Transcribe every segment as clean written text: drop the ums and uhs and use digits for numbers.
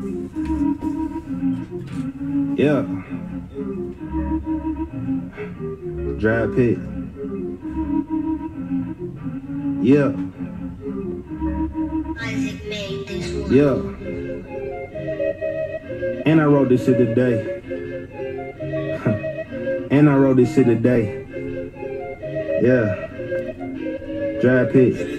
Yeah. Draft pick. Yeah. Isaac made this one. Yeah. And I wrote this shit today. And I wrote this shit today. Yeah. Draft pick.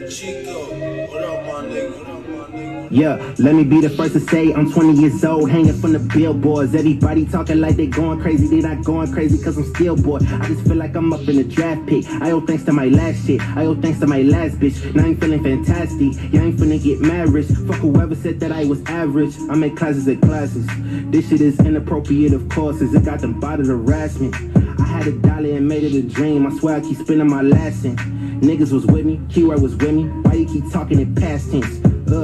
Yeah, let me be the first to say I'm 20 years old, hanging from the billboards. Everybody talking like they going crazy. They not going crazy cause I'm still bored. I just feel like I'm up in the draft pick. I owe thanks to my last shit. I owe thanks to my last bitch. Now I'm feeling fantastic. Yeah, I ain't finna get married. Fuck whoever said that I was average. I make classes at classes. This shit is inappropriate, of course, as it got them bottled harassment. I had $1 and made it a dream. I swear I keep spending my last cent. Niggas was with me, keyword was with me. Why you keep talking in past tense?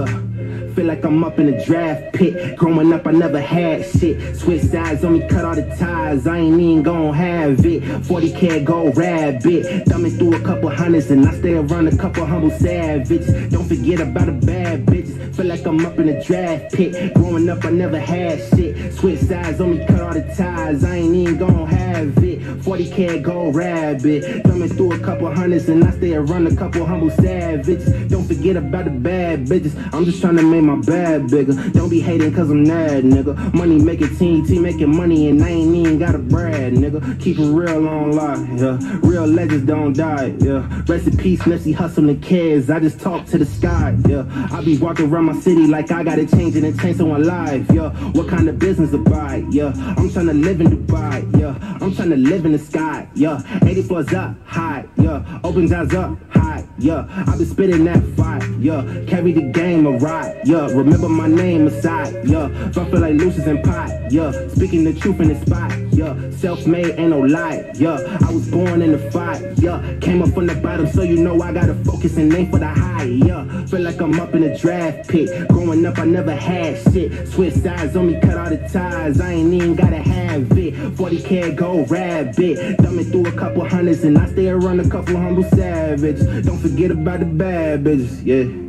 Feel like I'm up in the draft pit. Growing up, I never had shit. Switch sides on me, cut all the ties. I ain't even gon' have it. 40K go rabbit. Thumbing through a couple hundreds and I stay around a couple humble savages. Don't forget about the bad bitches. Feel like I'm up in the draft pit. Growing up, I never had shit. Switch sides on me, cut all the ties. I ain't even gon' have it. 40K go rabbit. Thumbing through a couple hundreds and I stay around a couple humble savages. Don't forget about the bad bitches. I'm just trying to make my bag bigger. Don't be hating cause I'm mad, nigga. Money making team making money and I ain't even gotta brag, nigga. Keep it real on life, yeah. Real legends don't die, yeah. Rest in peace, Nipsey Hussle and kids. I just talk to the sky, yeah. I be walking around my city like I gotta change it and change someone's life, yeah. What kind of business to buy, yeah. I'm trying to live in Dubai, yeah. I'm trying to live in the sky, yeah. 80 floors up, high, yeah. Open jobs up, high, yeah. I been spitting that fire, yeah. Carry the game a ride, yeah. Remember my name aside, yeah. So I feel like Lucius and Pie, yeah. Speaking the truth in the spot, yeah. Self-made ain't no lie, yeah. I was born in the fight, yeah. Came up from the bottom, so you know I gotta focus and aim for the high, yeah. Feel like I'm up in the draft pit. Growing up, I never had shit. Switch sides on me, cut all the ties. I ain't even gotta have it. 40K go rabbit. Thumbing through a couple hundreds and I stay around a couple humble savages. Don't forget about the bad bitches, yeah.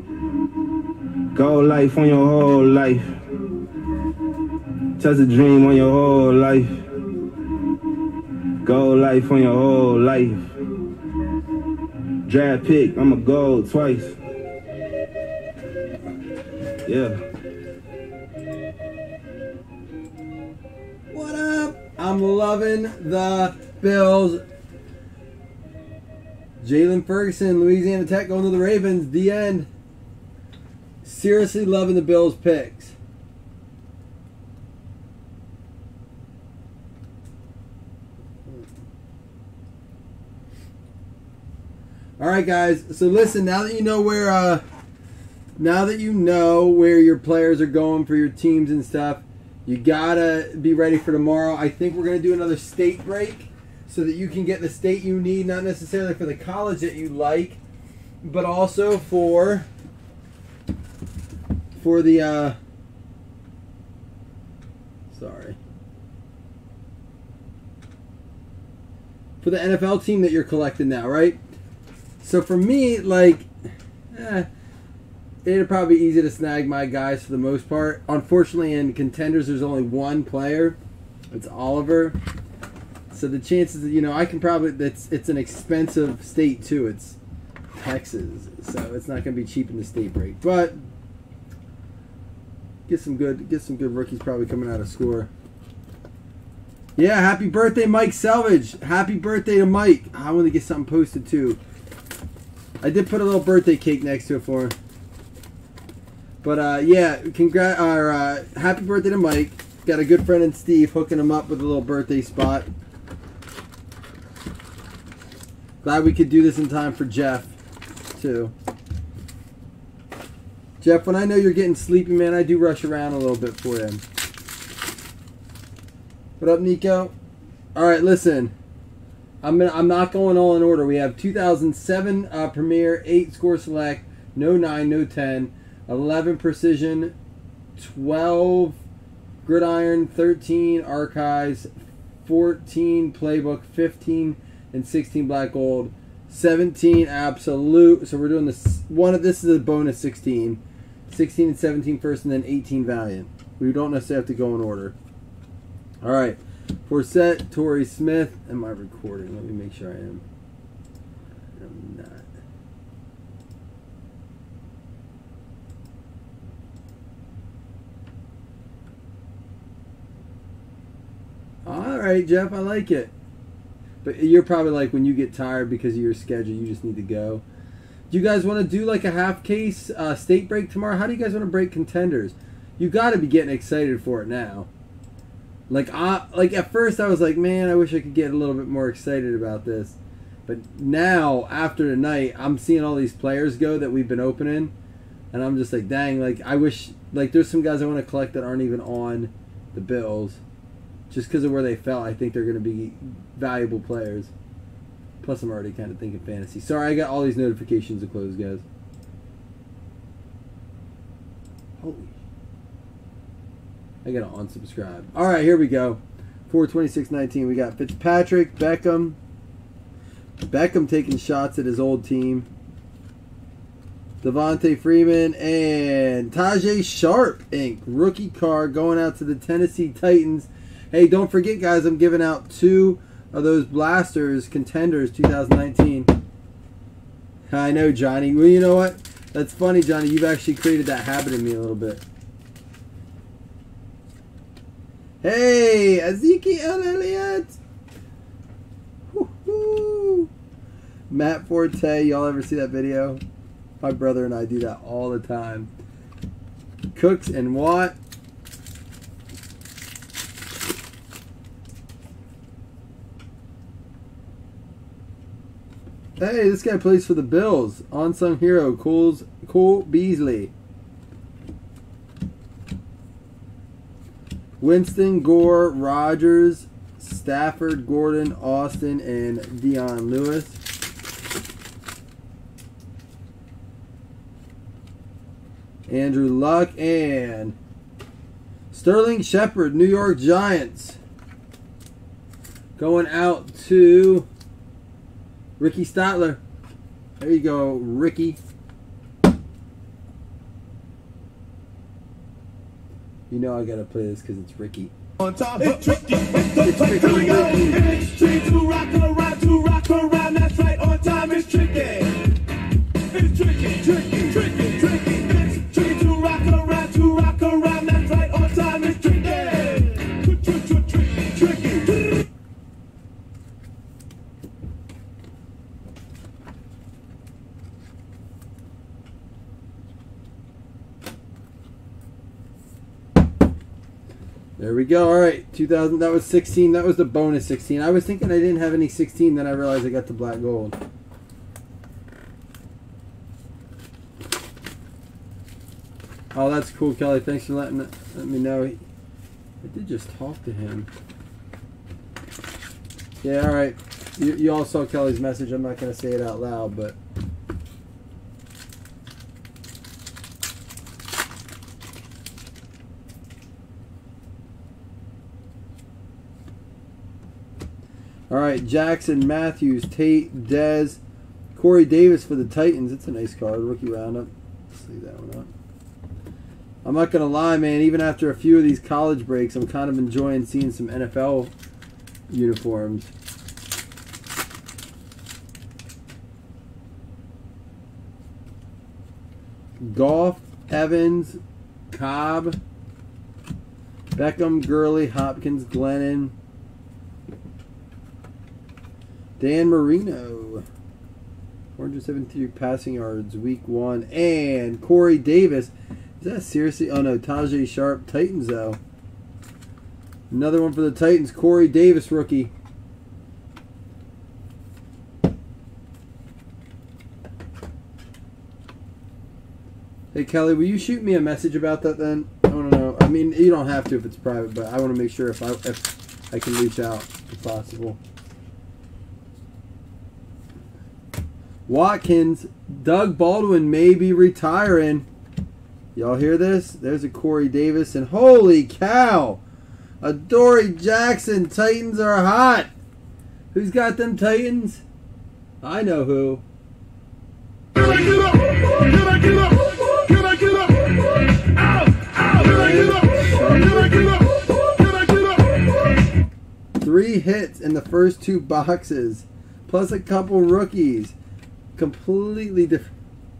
Go life on your whole life. Just a dream on your whole life. Go life on your whole life. Draft pick, I'ma go twice. Yeah. What up? I'm loving the Bills. Jalen Ferguson, Louisiana Tech going to the Ravens. The end. Seriously loving the Bills picks. All right, guys. So listen, now that you know where your players are going for your teams and stuff, you gotta be ready for tomorrow. I think we're gonna do another state break so that you can get the state you need, not necessarily for the college that you like, but also for the for the NFL team that you're collecting now, right? So for me, like, it'd probably be easy to snag my guys for the most part. Unfortunately, in contenders, there's only one player. It's Oliver. So the chances, I can probably, it's an expensive state too. It's Texas, so it's not going to be cheap in the state break. But get some good rookies probably coming out of score. Yeah, happy birthday, Mike Selvage. Happy birthday to Mike. I want to get something posted too. I did put a little birthday cake next to it for him. But yeah, happy birthday to Mike. Got a good friend in Steve hooking him up with a little birthday spot. Glad we could do this in time for Jeff, too. Jeff, when I know you're getting sleepy, man, I do rush around a little bit for you. What up, Nico? All right, listen. I'm not going all in order. We have 2007 Premier, 8 Score Select, no 9, no 10, 11 Precision, 12 Gridiron, 13 Archives, 14 Playbook, 15 and 16 Black Gold, 17 Absolute. So we're doing this one. This is a bonus 16. 16 and 17 first, and then 18 Valiant. We don't necessarily have to go in order. All right. Forsett, Torrey Smith. Am I recording? Let me make sure I am. I'm not. All right, Jeff, I like it. But you're probably like, when you get tired because of your schedule, you just need to go. Do you guys want to do like a half case state break tomorrow? How do you guys want to break contenders? You got to be getting excited for it now. Like at first I was like, man, I wish I could get a little bit more excited about this. But now, after tonight, I'm seeing all these players go that we've been opening. And I'm just like, dang, like I wish, like there's some guys I want to collect that aren't even on the Bills. Just because of where they fell, I think they're going to be valuable players. Plus, I'm already kind of thinking fantasy. Sorry, I got all these notifications to close, guys. Holy. I got to unsubscribe. All right, here we go. 4/26/19. We got Fitzpatrick, Beckham. Beckham taking shots at his old team. Devontae Freeman and Tajay Sharp, Inc. Rookie card going out to the Tennessee Titans. Hey, don't forget, guys, I'm giving out 2 of those Blasters Contenders 2019. I know, Johnny. Well, you know what? That's funny, Johnny. You've actually created that habit in me a little bit. Hey, Ezekiel Elliott. Woo-hoo. Matt Forte. Y'all ever see that video? My brother and I do that all the time. Cooks and Watt. Hey, this guy plays for the Bills. Unsung hero, Cole Beasley. Winston, Gore, Rogers, Stafford, Gordon, Austin, and Dion Lewis. Andrew Luck and Sterling Shepard, New York Giants. Going out to Ricky Statler. There you go, Ricky. You know I gotta play this because it's Ricky. On top, it's tricky. It's tricky to rock around. That's right. On time, it's tricky. It's tricky. It's tricky to rock around. That's right. On time, it's tricky. Tricky. There we go. All right, 2000. That was 16. That was the bonus 16. I was thinking I didn't have any 16. Then I realized I got the black gold. Oh, that's cool, Kelly. Thanks for letting me know. I did just talk to him. Yeah, all right. You all saw Kelly's message. I'm not going to say it out loud, but. All right, Jackson, Matthews, Tate, Dez, Corey Davis for the Titans. It's a nice card, rookie roundup. Let's leave that one up. I'm not going to lie, man. Even after a few of these college breaks, I'm kind of enjoying seeing some NFL uniforms. Goff, Evans, Cobb, Beckham, Gurley, Hopkins, Glennon, Dan Marino, 473 passing yards, week 1. And Corey Davis. Is that seriously? Oh no, Tajay Sharp, Titans though. Another one for the Titans, Corey Davis, rookie. Hey Kelly, will you shoot me a message about that then? I want to know. I mean, you don't have to if it's private, but I want to make sure if I can reach out if possible. Watkins, Doug Baldwin may be retiring. Y'all hear this? There's a Corey Davis, and holy cow! Adoree Jackson, Titans are hot! Who's got them Titans? I know who. Can I get up? Can I get up? Can I get up? 3 hits in the first 2 boxes, plus a couple rookies. Completely different.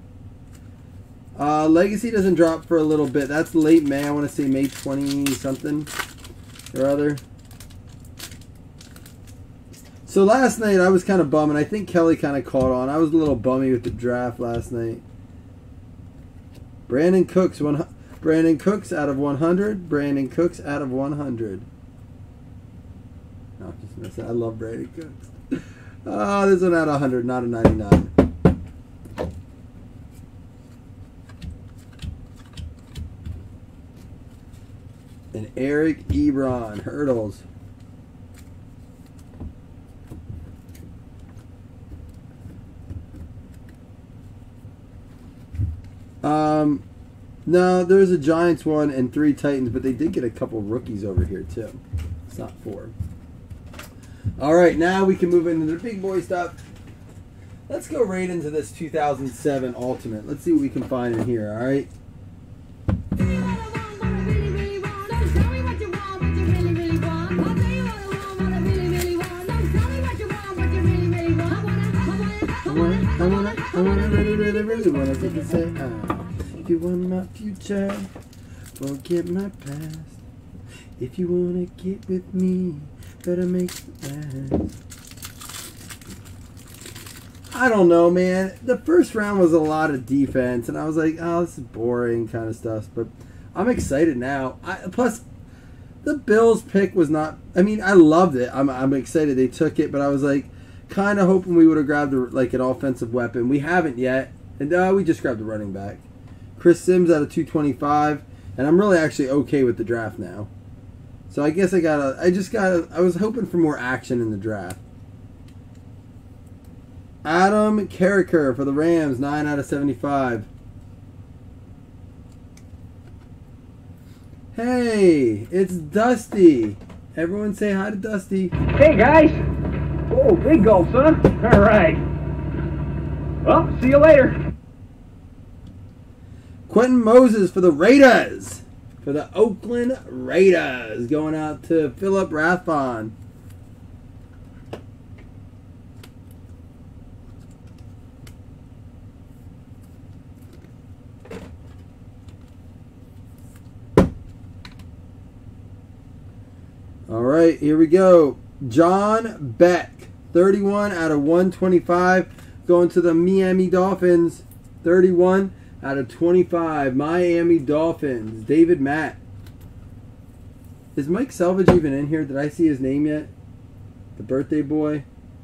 Legacy doesn't drop for a little bit. That's late May. I want to say May 20 something or other. So last night I was kind of bumming. I think Kelly kind of caught on. I was a little bummy with the draft last night. Brandon Cooks out of 100. Brandon Cooks out of 100. No, I'm just messing. I love Brandon Cooks. Oh, this one out of 100, not a 99. And Eric Ebron, Hurdles. No, there's a Giants one and 3 Titans, but they did get a couple rookies over here too. It's not 4. All right, now we can move into the big boy stuff. Let's go right into this 2007 Ultimate. Let's see what we can find in here. All right. I really wanna take a say, if you want my future, forget my past. If you wanna get with me, better make it last. I don't know, man. The first round was a lot of defense, and I was like, oh, this is boring kind of stuff. But I'm excited now. Plus, the Bills pick was not. I mean, I loved it. I'm excited they took it, but I was like, kind of hoping we would have grabbed like an offensive weapon. We haven't yet, and we just grabbed the running back, Chris Sims out of 225, and I'm really actually okay with the draft now. So I guess I was hoping for more action in the draft. Adam Carricker for the Rams, 9 out of 75. Hey, it's Dusty. Everyone say hi to Dusty. Hey, guys. Oh, big gulp, son. All right. Well, see you later. Quentin Moses for the Raiders. For the Oakland Raiders. Going out to Philip Rathbon. All right, here we go. John Beck, 31 out of 125, going to the Miami Dolphins. 31 out of 25, Miami Dolphins. David Matt. Is Mike Selvage even in here? Did I see his name yet? The birthday boy.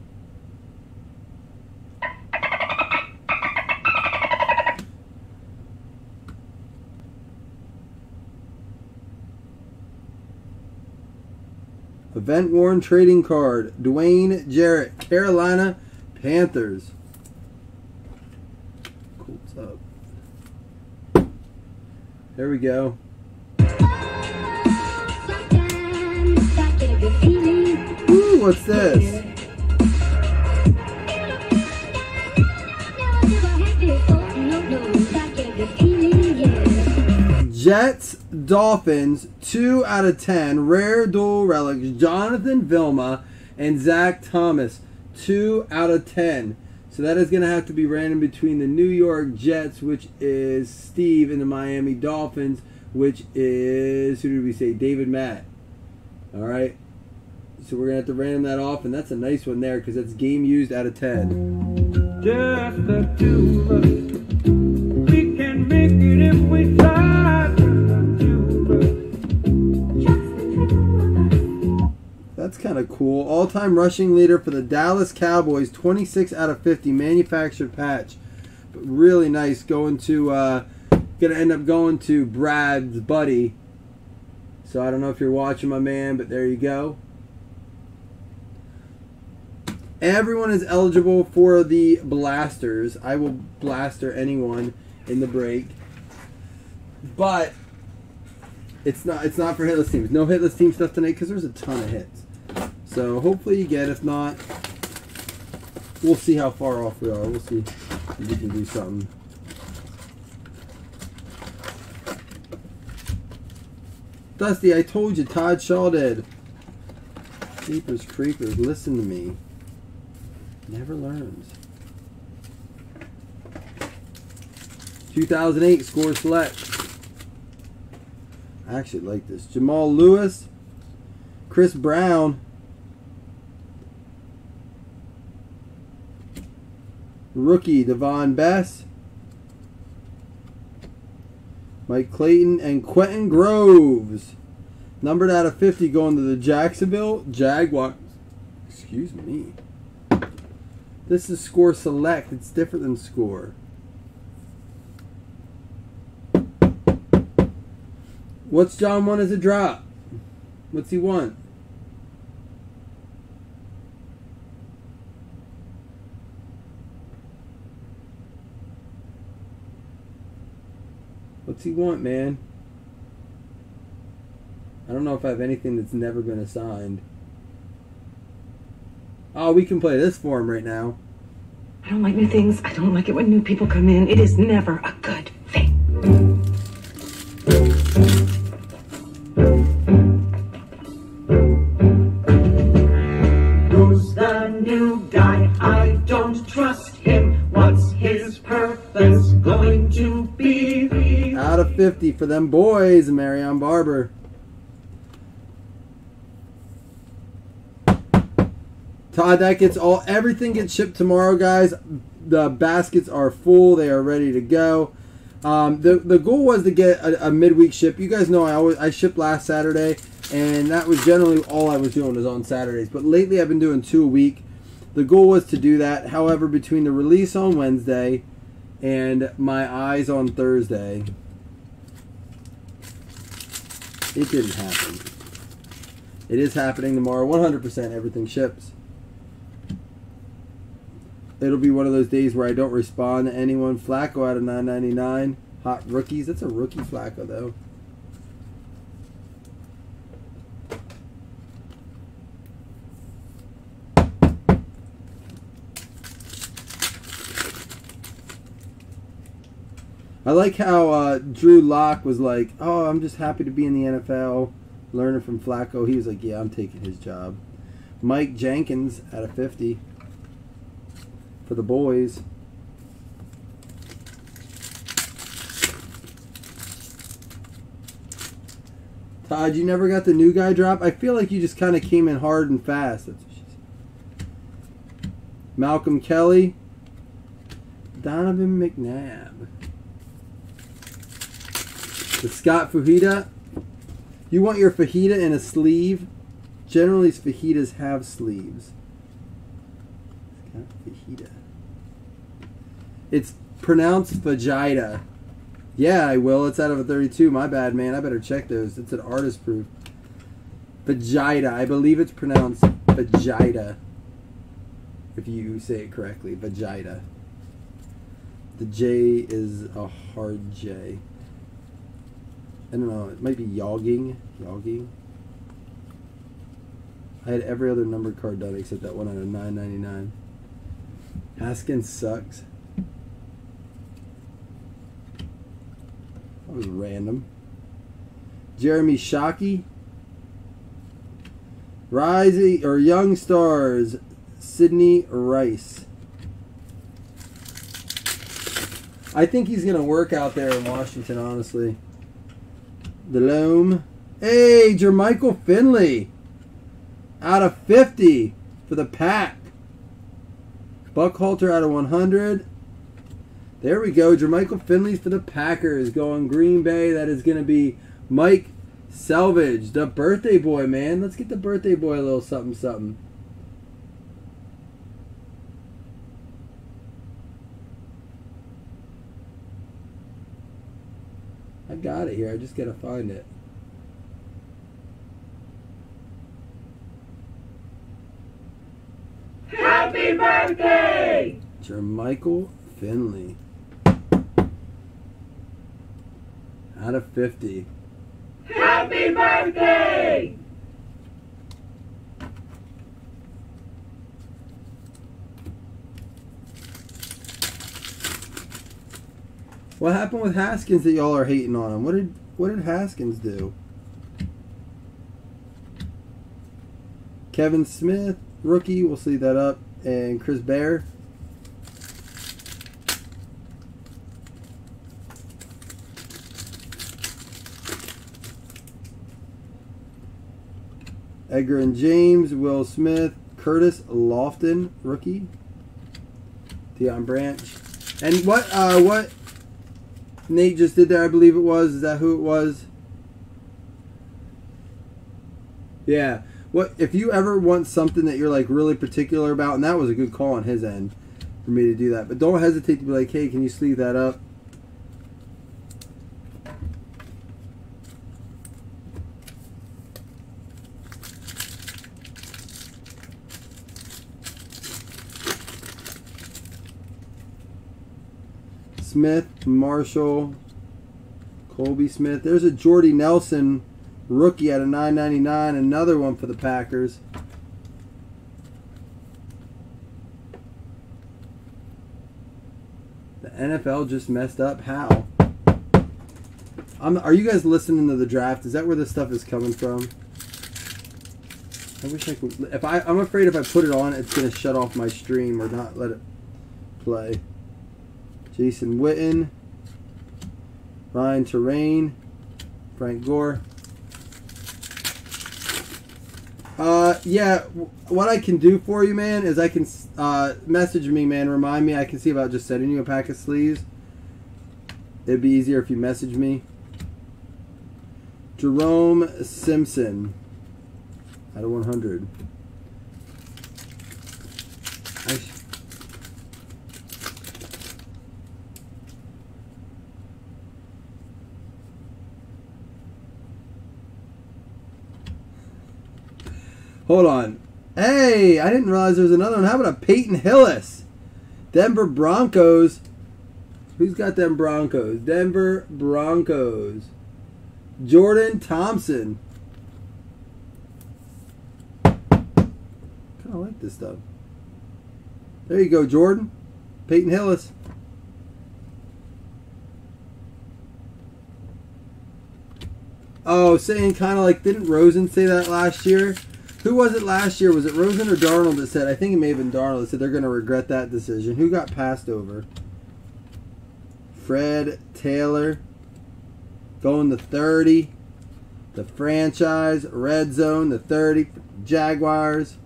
Event worn trading card. Dwayne Jarrett, Carolina Panthers. Cool up. There we go. Ooh, what's this? Jets, Dolphins, 2 out of 10. Rare dual relics. Jonathan Vilma and Zach Thomas, 2 out of 10. So that is going to have to be random between the New York Jets, which is Steve, and the Miami Dolphins, which is, who did we say? David Matt. All right. So we're going to have to random that off, and that's a nice one there because that's game used out of 10. Just the two of us. We can make it if we try. That's kind of cool. All-time rushing leader for the Dallas Cowboys, 26 out of 50, manufactured patch. But really nice. Going to, gonna end up going to Brad's buddy. So I don't know if you're watching, my man, but there you go. Everyone is eligible for the blasters. I will blaster anyone in the break. But it's not for hitless teams. No hitless team stuff tonight because there's a ton of hits. So hopefully you get. If not, we'll see how far off we are. We'll see if we can do something. Dusty, I told you, Todd Shaw did. Jeepers creepers, listen to me. Never learns. 2008 score select. I actually like this. Jamal Lewis, Chris Brown, rookie Devon Bess, Mike Clayton, and Quentin Groves. Numbered out of 50 going to the Jacksonville Jaguars. Excuse me. This is score select. It's different than score. What's John want as a drop? What's he want? What's he want, man? I don't know if I have anything that's never been assigned. Oh, we can play this for him right now. I don't like new things. I don't like it when new people come in. It is never a good thing. Who's the new guy? I don't trust him. What's his purpose going to be? Out of 50 for them boys, Marion Barber. Todd, that gets everything gets shipped tomorrow, guys. The baskets are full. They are ready to go. The goal was to get a midweek ship. You guys know I shipped last Saturday, and that was generally all I was doing was on Saturdays. But lately I've been doing 2 a week. The goal was to do that. However, between the release on Wednesday and my eyes on Thursday, it didn't happen. It is happening tomorrow. 100% everything ships. It'll be one of those days where I don't respond to anyone. Flacco out of $9.99. Hot rookies. That's a rookie Flacco, though. I like how Drew Lock was like, oh, I'm just happy to be in the NFL. Learning from Flacco. He was like, yeah, I'm taking his job. Mike Jenkins out of 50. For the boys. Todd, you never got the new guy drop? I feel like you just kind of came in hard and fast. That's what she said. Malcolm Kelly. Donovan McNabb. The Scott Fajita. You want your fajita in a sleeve? Generally, fajitas have sleeves. Scott Fajita. It's pronounced vagina. Yeah, I will. It's out of a 32. My bad, man. I better check those. It's an artist proof. Vagina. I believe it's pronounced vagina. If you say it correctly. Vagina. The J is a hard J. I don't know. It might be yogging. Yogging. I had every other numbered card done except that one out of $9.99. Haskins sucks. That was random. Jeremy Shockey. Rising or Young Stars. Sidney Rice. I think he's going to work out there in Washington, honestly. The Loam. Hey, Jermichael Finley. Out of 50 for the Pack. Buckhalter out of 100. There we go. Jermichael Finley for the Packers. Going Green Bay. That is going to be Mike Selvage. The birthday boy, man. Let's get the birthday boy a little something, something. I got it here. I just got to find it. Happy birthday! Jermichael Finley. Out of 50. Happy birthday! What happened with Haskins that y'all are hating on him? What did Haskins do? Kevin Smith, rookie. We'll see that up. And Chris Bear. Edgar and James, Will Smith, Curtis Lofton, rookie. Deion Branch. And what Nate just did there, I believe it was. Is that who it was? Yeah. What if you ever want something that you're like really particular about, and that was a good call on his end for me to do that. But don't hesitate to be like, hey, can you sleeve that up? Smith, Marshall, Colby Smith. There's a Jordy Nelson rookie at a $9.99. Another one for the Packers. The NFL just messed up. How? Are you guys listening to the draft? Is that where this stuff is coming from? I wish I could. I'm afraid if I put it on, it's gonna shut off my stream or not let it play. Jason Witten, Ryan Terrain, Frank Gore. Yeah, what I can do for you, man, is I can message me, man. Remind me. I can see about just sending you a pack of sleeves. It'd be easier if you message me. Jerome Simpson, out of 100. Hold on. Hey, I didn't realize there was another one. How about a Peyton Hillis? Denver Broncos. Who's got them Broncos? Denver Broncos. Jordan Thompson. Kind of like this stuff. There you go, Jordan. Peyton Hillis. Oh, saying kind of like, didn't Rosen say that last year? Who was it last year? Was it Rosen or Darnold that said, I think it may have been Darnold that said they're going to regret that decision. Who got passed over? Fred Taylor. Going to 30. The franchise. Red zone. The 30. Jaguars.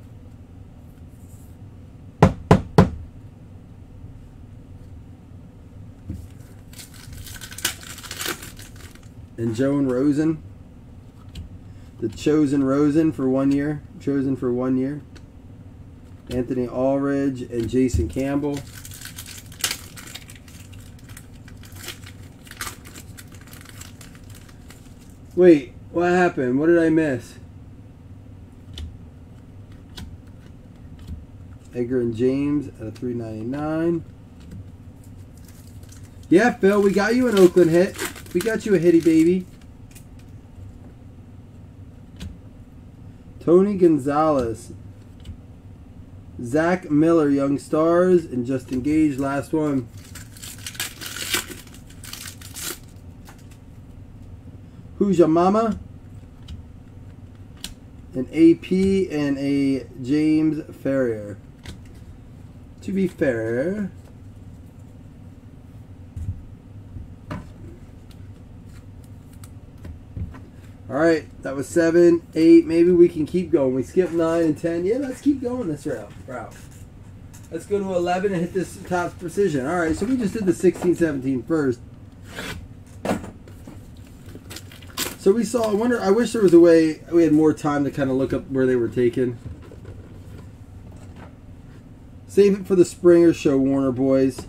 And Joan Rosen. The Chosen Rosen for 1 year. Chosen for 1 year. Anthony Allridge and Jason Campbell. Wait, what happened? What did I miss? Edgar and James at a $3.99. Yeah, Phil, we got you an Oakland hit. We got you a hitty, baby. Tony Gonzalez, Zach Miller, Young Stars, and Justin Gage, last one. Who's Your Mama? An AP and a James Ferrier. To be fair, all right, that was 7, 8. Maybe we can keep going. We skipped 9 and 10. Yeah, let's keep going this route. Let's go to 11 and hit this top precision. All right, so we just did the 16, 17 first. So we saw, I wish there was a way we had more time to kind of look up where they were taken. Save it for the Springer Show, Warner boys.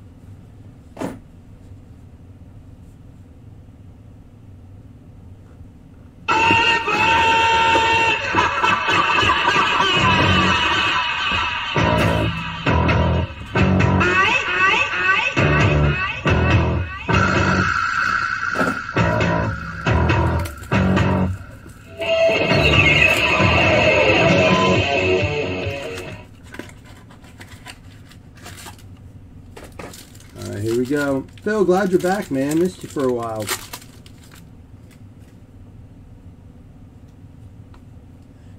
Go. Phil, glad you're back, man. Missed you for a while.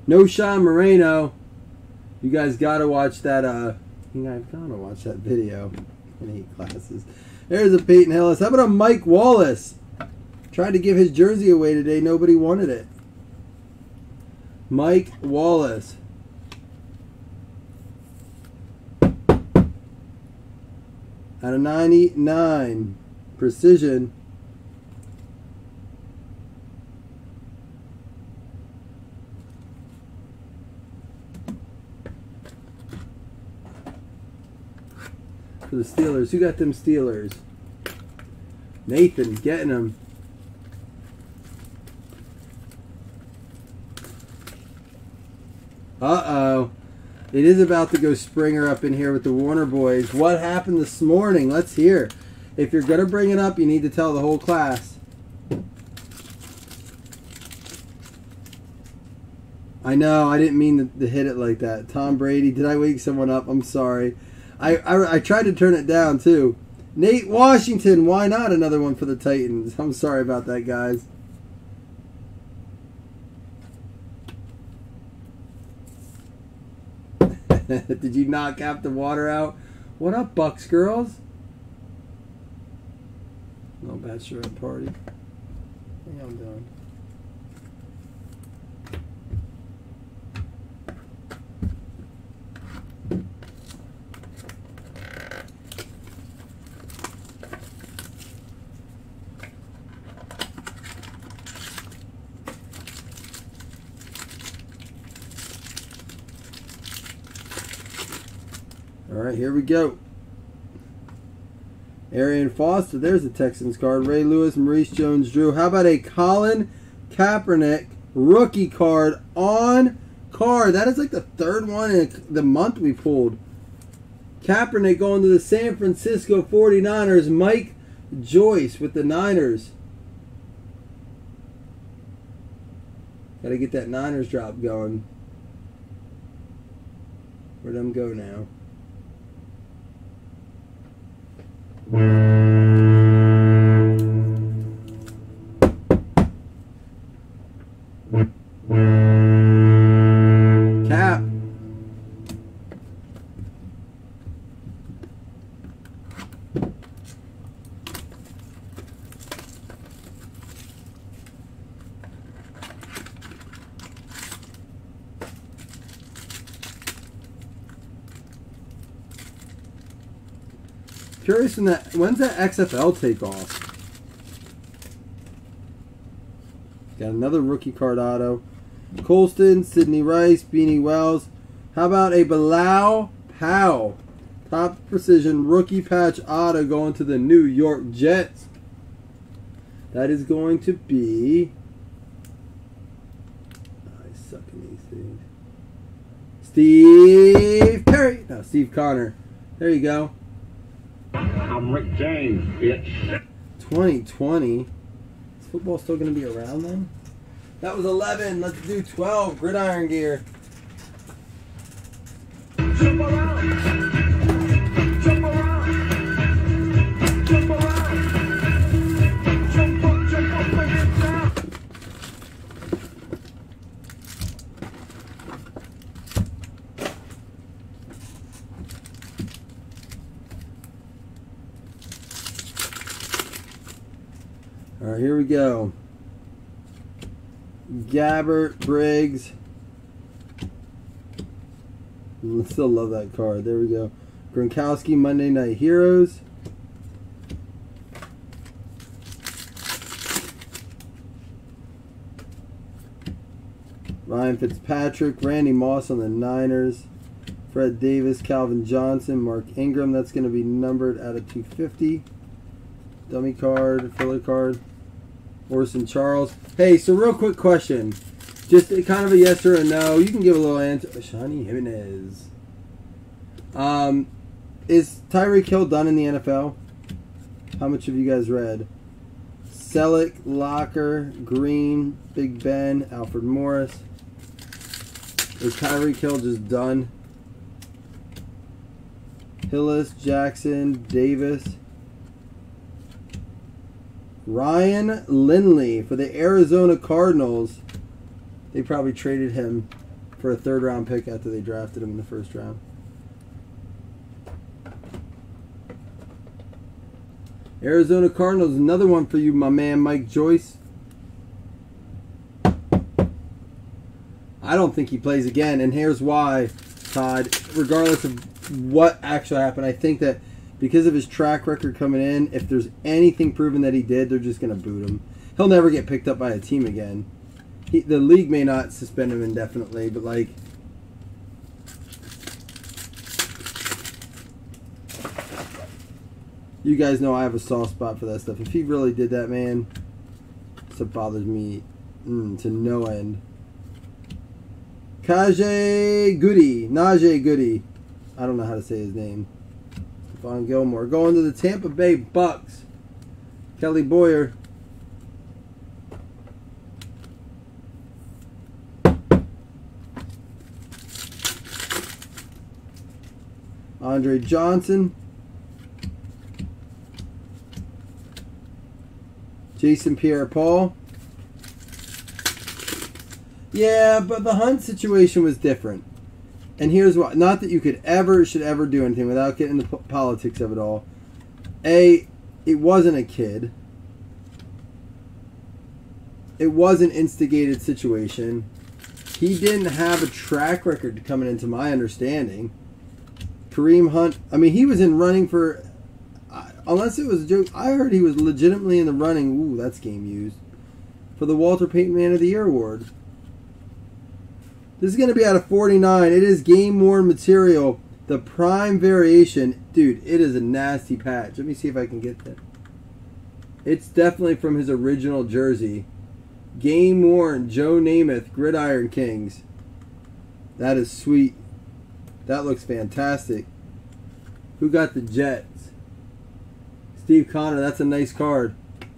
No Sean Moreno. You guys gotta watch that. You guys gotta watch that video. I hate classes. There's a Peyton Hillis. How about a Mike Wallace? Tried to give his jersey away today. Nobody wanted it. Mike Wallace. Out of 99. Precision. For the Steelers. Who got them Steelers? Nathan getting them. Uh-oh. It is about to go Springer up in here with the Warner boys. What happened this morning? Let's hear. If you're going to bring it up, you need to tell the whole class. I know. I didn't mean to hit it like that. Tom Brady. Did I wake someone up? I'm sorry. I tried to turn it down, too. Nate Washington. Why not another one for the Titans? I'm sorry about that, guys. Did you knock half the water out? What up, Bucks girls? No bachelorette party. What am I doing? All right, here we go. Arian Foster, there's a Texans card. Ray Lewis, Maurice Jones-Drew. How about a Colin Kaepernick rookie card on card? That is like the third one in the month we pulled. Kaepernick going to the San Francisco 49ers. Mike Joyce with the Niners. Got to get that Niners drop going. Where'd them go now? Cap. Curious in that, when's that XFL take off? Got another rookie card auto. Colston, Sidney Rice, Beanie Wells. How about a Bilal Powell? Top precision rookie patch auto going to the New York Jets. That is going to be... I suck in these things. Steve Perry. No, Steve Connor. There you go. I'm Rick James, bitch. 2020. Is football still going to be around then? That was 11. Let's do 12. Gridiron gear. Jump around. Jump around. Jump around. Jump up and get down. All right, here we go. Gabbert, Briggs. Still love that card. There we go. Gronkowski, Monday Night Heroes. Ryan Fitzpatrick, Randy Moss on the Niners. Fred Davis, Calvin Johnson, Mark Ingram. That's going to be numbered out of 250. Dummy card, filler card. Orson Charles. Hey, so real quick question. Just kind of a yes or a no. You can give a little answer. Shani Jimenez. Is Tyreek Hill done in the NFL? How much have you guys read? Selleck, Locker, Green, Big Ben, Alfred Morris. Is Tyreek Hill just done? Hillis, Jackson, Davis. Ryan Lindley for the Arizona Cardinals. They probably traded him for a third-round pick after they drafted him in the first round. Arizona Cardinals, another one for you, my man Mike Joyce. I don't think he plays again, and here's why, Todd. Regardless of what actually happened, I think that because of his track record coming in, if there's anything proven that he did, they're just going to boot him. He'll never get picked up by a team again. The league may not suspend him indefinitely, but like, you guys know I have a soft spot for that stuff. If he really did that, man, stuff bothers me to no end. Najee Goody. I don't know how to say his name. Stephon Gilmore. Going to the Tampa Bay Bucks. Kelly Boyer. Andre Johnson. Jason Pierre-Paul. Yeah, but the Hunt situation was different. And here's why. Not that you should ever do anything without getting into politics of it all. A, it wasn't a kid. It was an instigated situation. He didn't have a track record coming into my understanding. Kareem Hunt, I mean, he was in running for, unless it was a joke, I heard he was legitimately in the running, ooh, that's game used, for the Walter Payton Man of the Year award. This is going to be out of 49. It is game-worn material. The prime variation. Dude, it is a nasty patch. Let me see if I can get that. It's definitely from his original jersey. Game-worn Joe Namath, Gridiron Kings. That is sweet. That looks fantastic. Who got the Jets? Steve Connor. That's a nice card.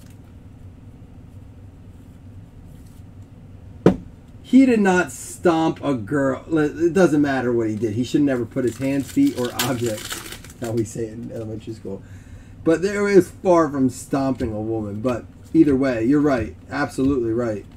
He did not stomp a girl. It doesn't matter what he did. He should never put his hands, feet, or objects, how we say it in elementary school. But there is far from stomping a woman. But either way, you're right. Absolutely right.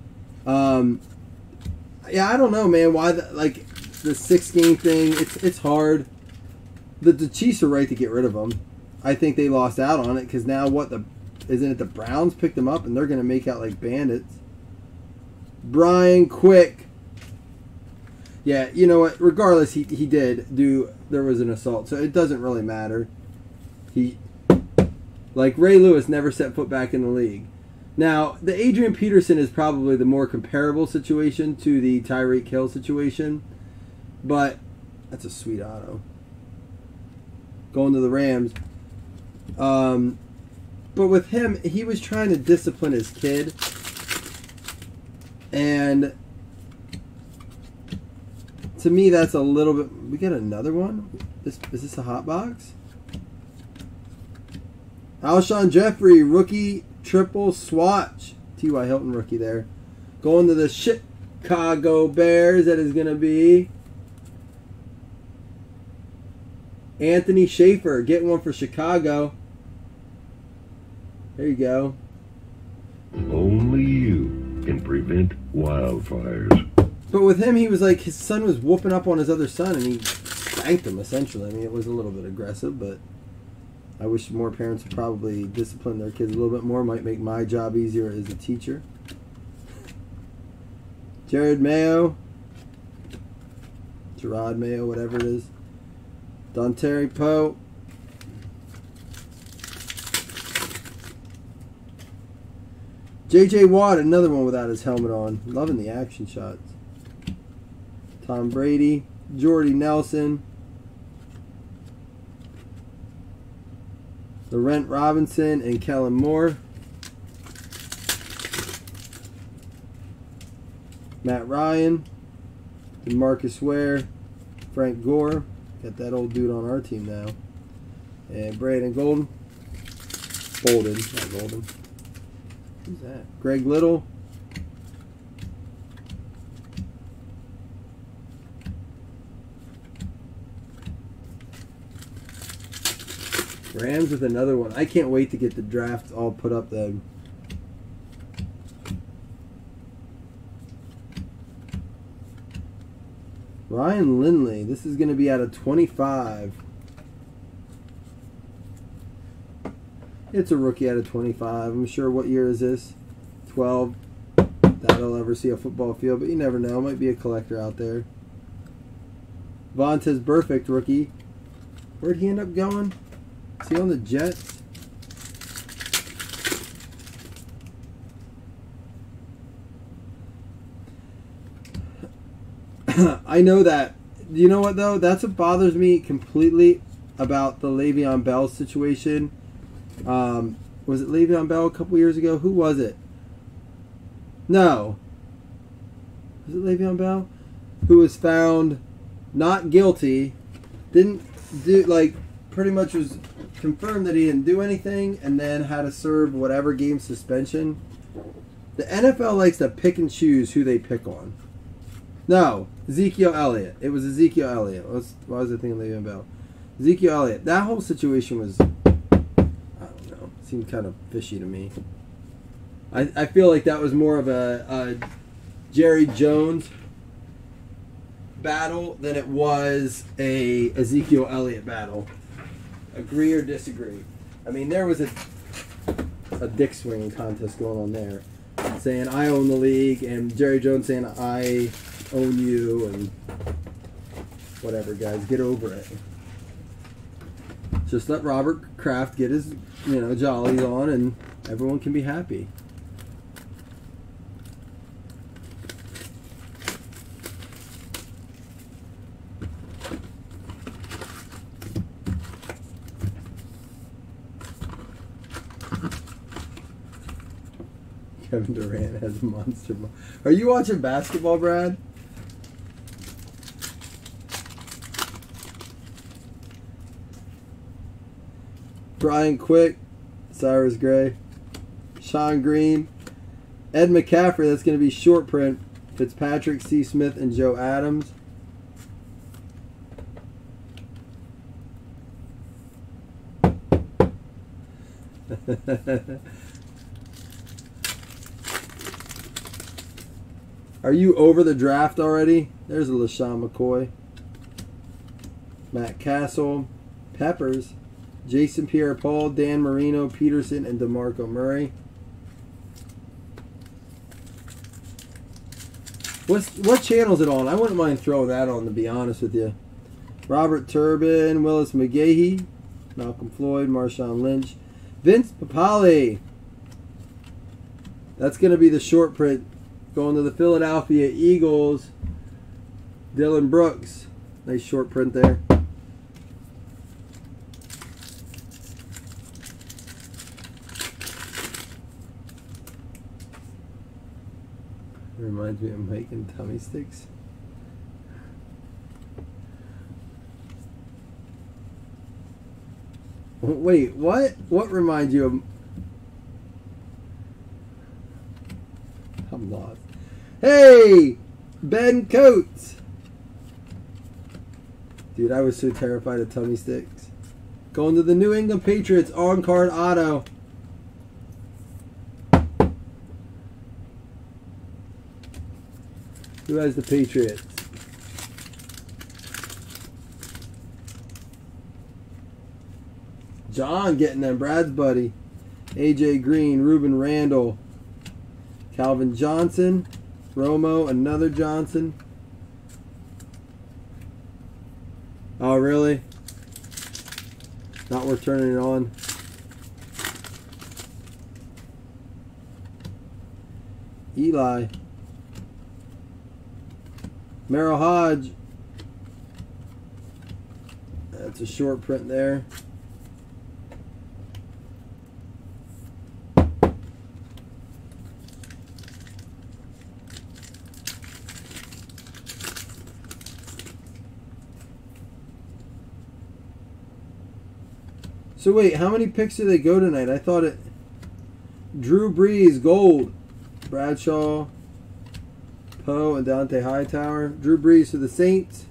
Yeah, I don't know, man. Why the 6-game thing? It's hard. The Chiefs are right to get rid of him. I think they lost out on it because now isn't it the Browns picked him up and they're going to make out like bandits? Brian Quick. Yeah, you know what? Regardless, he did do. There was an assault, so it doesn't really matter. Like Ray Lewis, never set foot back in the league. Now, the Adrian Peterson is probably the more comparable situation to the Tyreek Hill situation, but that's a sweet auto. Going to the Rams. But with him, he was trying to discipline his kid. And to me, that's a little bit... We get another one? Is this a hot box? Alshon Jeffrey, rookie, triple swatch. T.Y. Hilton rookie there. Going to the Chicago Bears. That is going to be Anthony Schaefer. Getting one for Chicago. There you go. Only you can prevent wildfires. But with him, he was like, his son was whooping up on his other son, and he spanked him, essentially. I mean, it was a little bit aggressive, but I wish more parents would probably discipline their kids a little bit more. Might make my job easier as a teacher. Jared Mayo. Gerard Mayo, whatever it is. Dontari Poe. J.J. Watt, another one without his helmet on. Loving the action shots. Tom Brady. Jordy Nelson. Laurent Robinson and Kellen Moore. Matt Ryan. Marcus Ware. Frank Gore. Got that old dude on our team now. And Brandon Bolden. Not Golden. Who's that? Greg Little. Rams with another one. I can't wait to get the draft all put up then. Ryan Lindley. This is going to be out of 25. It's a rookie out of 25. I'm sure. What year is this? 12. That'll ever see a football field, but you never know. Might be a collector out there. Vontaze Burfict rookie. Where'd he end up going? Is he on the Jets? I know that. You know what, though? That's what bothers me completely about the Le'Veon Bell situation. Was it Le'Veon Bell a couple years ago? Who was it? No. Was it Le'Veon Bell? Who was found not guilty. Didn't do, like, pretty much was confirmed that he didn't do anything and then had to serve whatever game suspension. The NFL likes to pick and choose who they pick on. No, Ezekiel Elliott. It was Ezekiel Elliott. Why was I thinking Le'Veon Bell? Ezekiel Elliott. That whole situation was, I don't know, seemed kind of fishy to me. I feel like that was more of a Jerry Jones battle than it was a Ezekiel Elliott battle. Agree or disagree? I mean, there was a dick swinging contest going on there, saying I own the league, and Jerry Jones saying I own you, and whatever, guys, get over it. Just let Robert Kraft get his, jollies on, and everyone can be happy. Kevin Durant has a monster. Are you watching basketball, Brad? Brian Quick, Cyrus Gray, Sean Green, Ed McCaffrey. That's going to be short print. Fitzpatrick, C. Smith, and Joe Adams. Are you over the draft already? There's a LaShawn McCoy. Matt Castle. Peppers. Jason Pierre-Paul, Dan Marino, Peterson, and DeMarco Murray. What channel is it on? I wouldn't mind throwing that on, to be honest with you. Robert Turbin, Willis McGahee, Malcolm Floyd, Marshawn Lynch. Vince Papale. That's going to be the short print. Going to the Philadelphia Eagles. Dylan Brooks. Nice short print there. Reminds me of Mike and Tummy Sticks. Wait, what? What reminds you of... I'm lost. Hey! Ben Coates! Dude, I was so terrified of Tummy Sticks. Going to the New England Patriots on-card auto. Who has the Patriots? John getting them. Brad's buddy. AJ Green, Ruben Randall, Calvin Johnson, Romo, another Johnson. Oh, really? Not worth turning it on. Eli. Merrill Hodge. That's a short print there. So wait, how many picks do they go tonight? I thought it... Drew Brees, gold. Bradshaw, Poe, and Dante Hightower. Drew Brees for the Saints.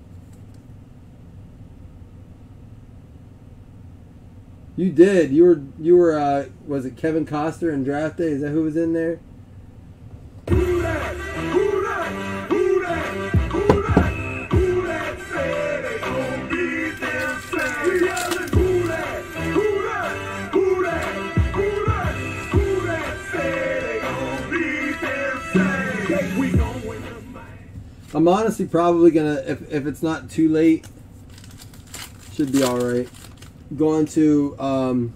You did. You were. Was it Kevin Costner in draft day? Is that who was in there? Who that? Who that? Who that? Who that? I'm honestly probably gonna, if it's not too late, should be all right. Going to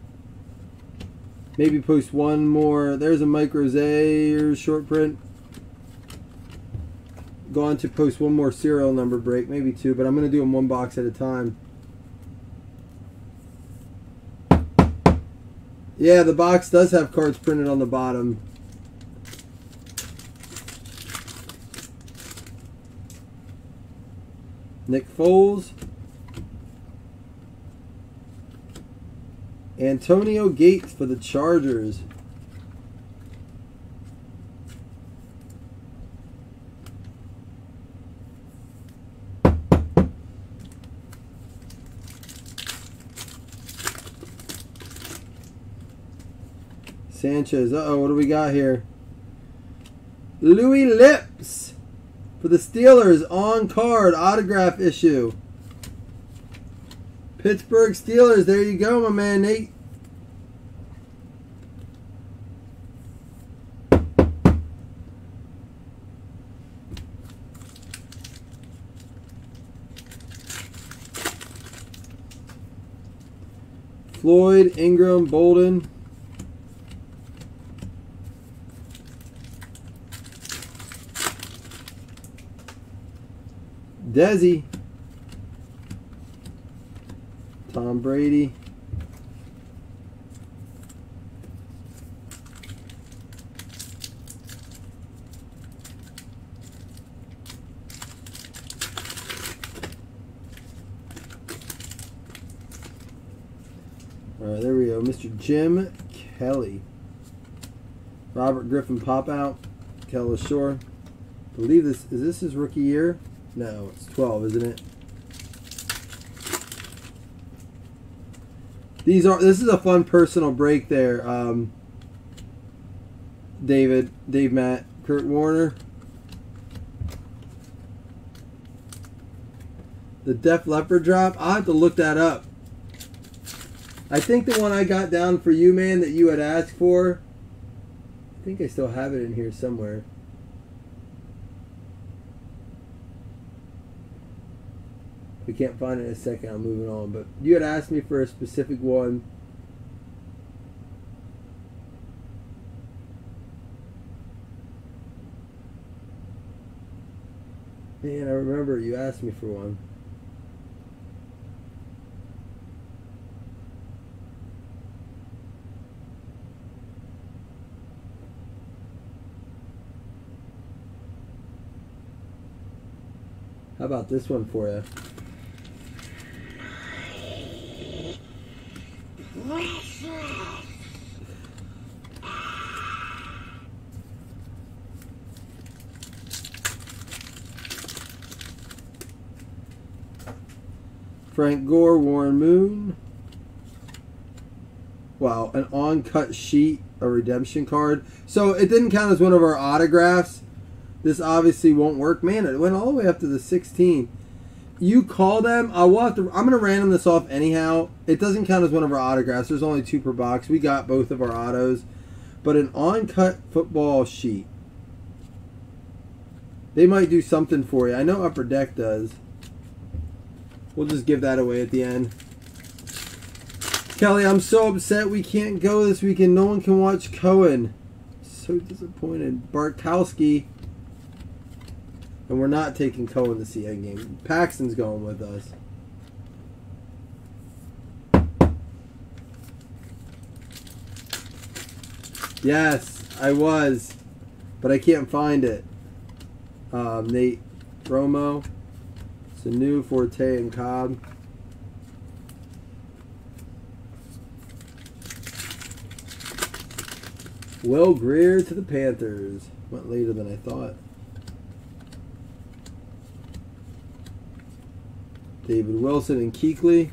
maybe post one more. There's a Mike Rosé short print. Going to post one more serial number break, maybe two, but I'm gonna do them one box at a time. Yeah, the box does have cards printed on the bottom. Nick Foles. Antonio Gates for the Chargers. Sanchez. Uh-oh, what do we got here? Louis Lips for the Steelers on card autograph issue. Pittsburgh Steelers. There you go, my man Nate. Floyd, Ingram, Bolden. Desi. Tom Brady. All right, there we go. Mr. Jim Kelly. Robert Griffin pop out. Kelly Shore. I believe this is his rookie year? No, it's 12, isn't it? This is a fun personal break there. Dave Matt, Kurt Warner. The Def Leppard drop. I'll have to look that up. I think the one I got down for you, man, that you had asked for. I think I still have it in here somewhere. We can't find it in a second. I'm moving on. But you had asked me for a specific one. Man, I remember you asked me for one. How about this one for you? Frank Gore, Warren Moon. Wow, an on-cut sheet, a redemption card. So it didn't count as one of our autographs. This obviously won't work. Man, it went all the way up to the 16. You call them. I'm going to random this off anyhow. It doesn't count as one of our autographs. There's only 2 per box. We got both of our autos. But an on-cut football sheet. They might do something for you. I know Upper Deck does. We'll just give that away at the end. Kelly, I'm so upset we can't go this weekend. No one can watch Cohen. So disappointed. Bartkowski. And we're not taking Cohen to see Endgame. Paxton's going with us. Yes, I was. But I can't find it. Nate Romo. Sanu, Forte, and Cobb. Will Greer to the Panthers. Went later than I thought. David Wilson and Kuechly.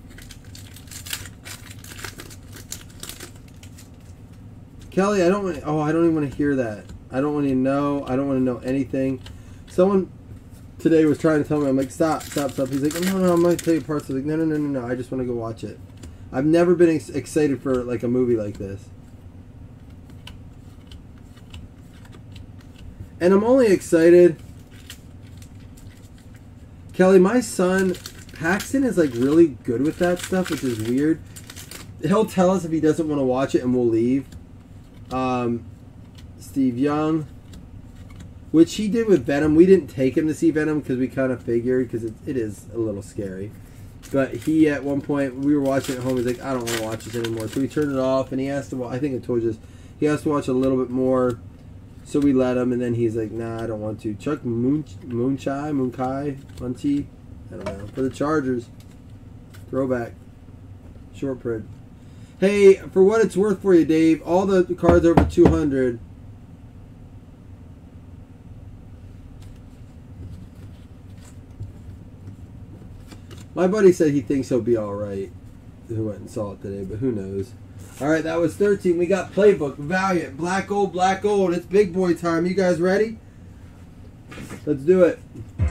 Kelly, I don't even want to hear that. I don't want to know. I don't want to know anything. Someone today was trying to tell me, I'm like, stop. He's like, no, I'm going to tell you parts. I was like, no, I just want to go watch it. I've never been excited for like a movie like this. And I'm only excited Kelly, my son, Paxton, is like really good with that stuff, which is weird. He'll tell us if he doesn't want to watch it and we'll leave. Steve Young, which he did with Venom. We didn't take him to see Venom because we kind of figured, because it is a little scary. But he, at one point, we were watching it at home, he's like, I don't want to watch this anymore. So we turned it off, and he asked to watch, I think I told you this, he asked to watch a little bit more. So we let him, and then he's like, nah, I don't want to. Chuck Moonkai, Munty, I don't know, for the Chargers. Throwback. Short print. Hey, for what it's worth for you, Dave, all the cards over 200. My buddy said he thinks he'll be alright. Who went and saw it today, but who knows. Alright, that was 13. We got Playbook, Valiant, Black Gold. It's big boy time. You guys ready? Let's do it.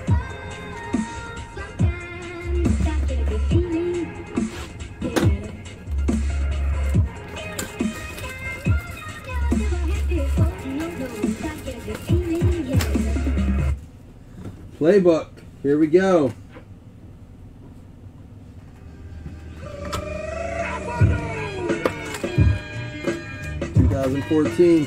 Playbook. Here we go. '14.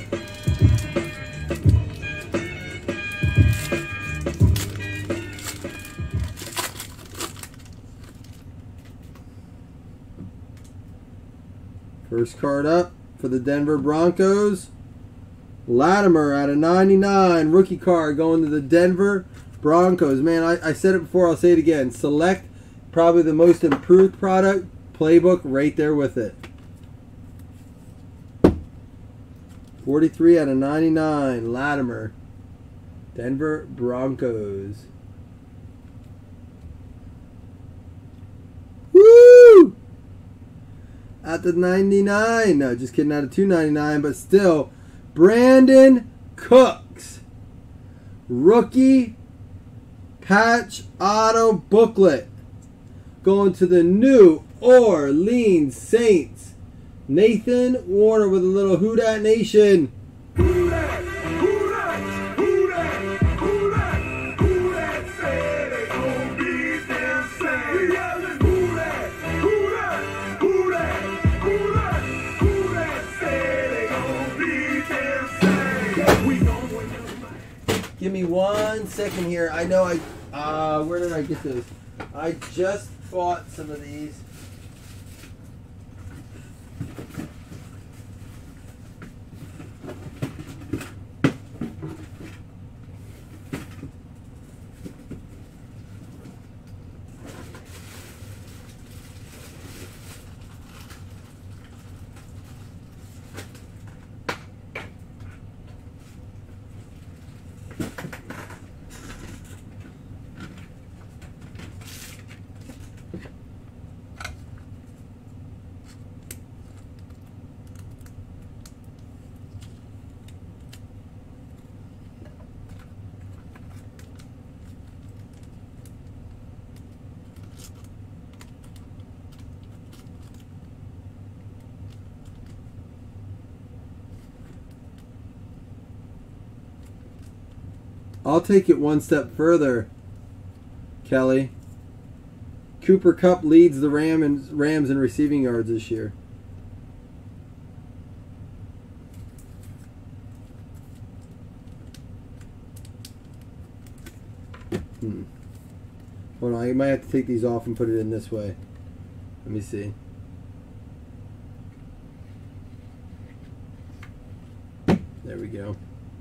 First card up for the Denver Broncos. Latimer out of 99. Rookie card going to the Denver Broncos. Man, I said it before, I'll say it again. Select, probably the most improved product. Playbook right there with it. 43 out of 99. Latimer. Denver Broncos. Woo! At the 99. No, just kidding, out of 299, but still. Brandon Cooks. Rookie patch auto booklet. Going to the New Orleans Saints. Nathan Warner with a little Who Dat Nation. Who dat? Who dat? Who dat? Who dat? Who dat say they gon' beat them same? We yellin' who dat? Who dat? Who dat? Who dat? Who dat say they gon' beat them same? We gon' win them. Give me 1 second here. I know where did I get those? I just bought some of these. I'll take it one step further, Kelly. Cooper Kupp leads the Rams in receiving yards this year. Hold on, I might have to take these off and put it in this way. Let me see. There we go.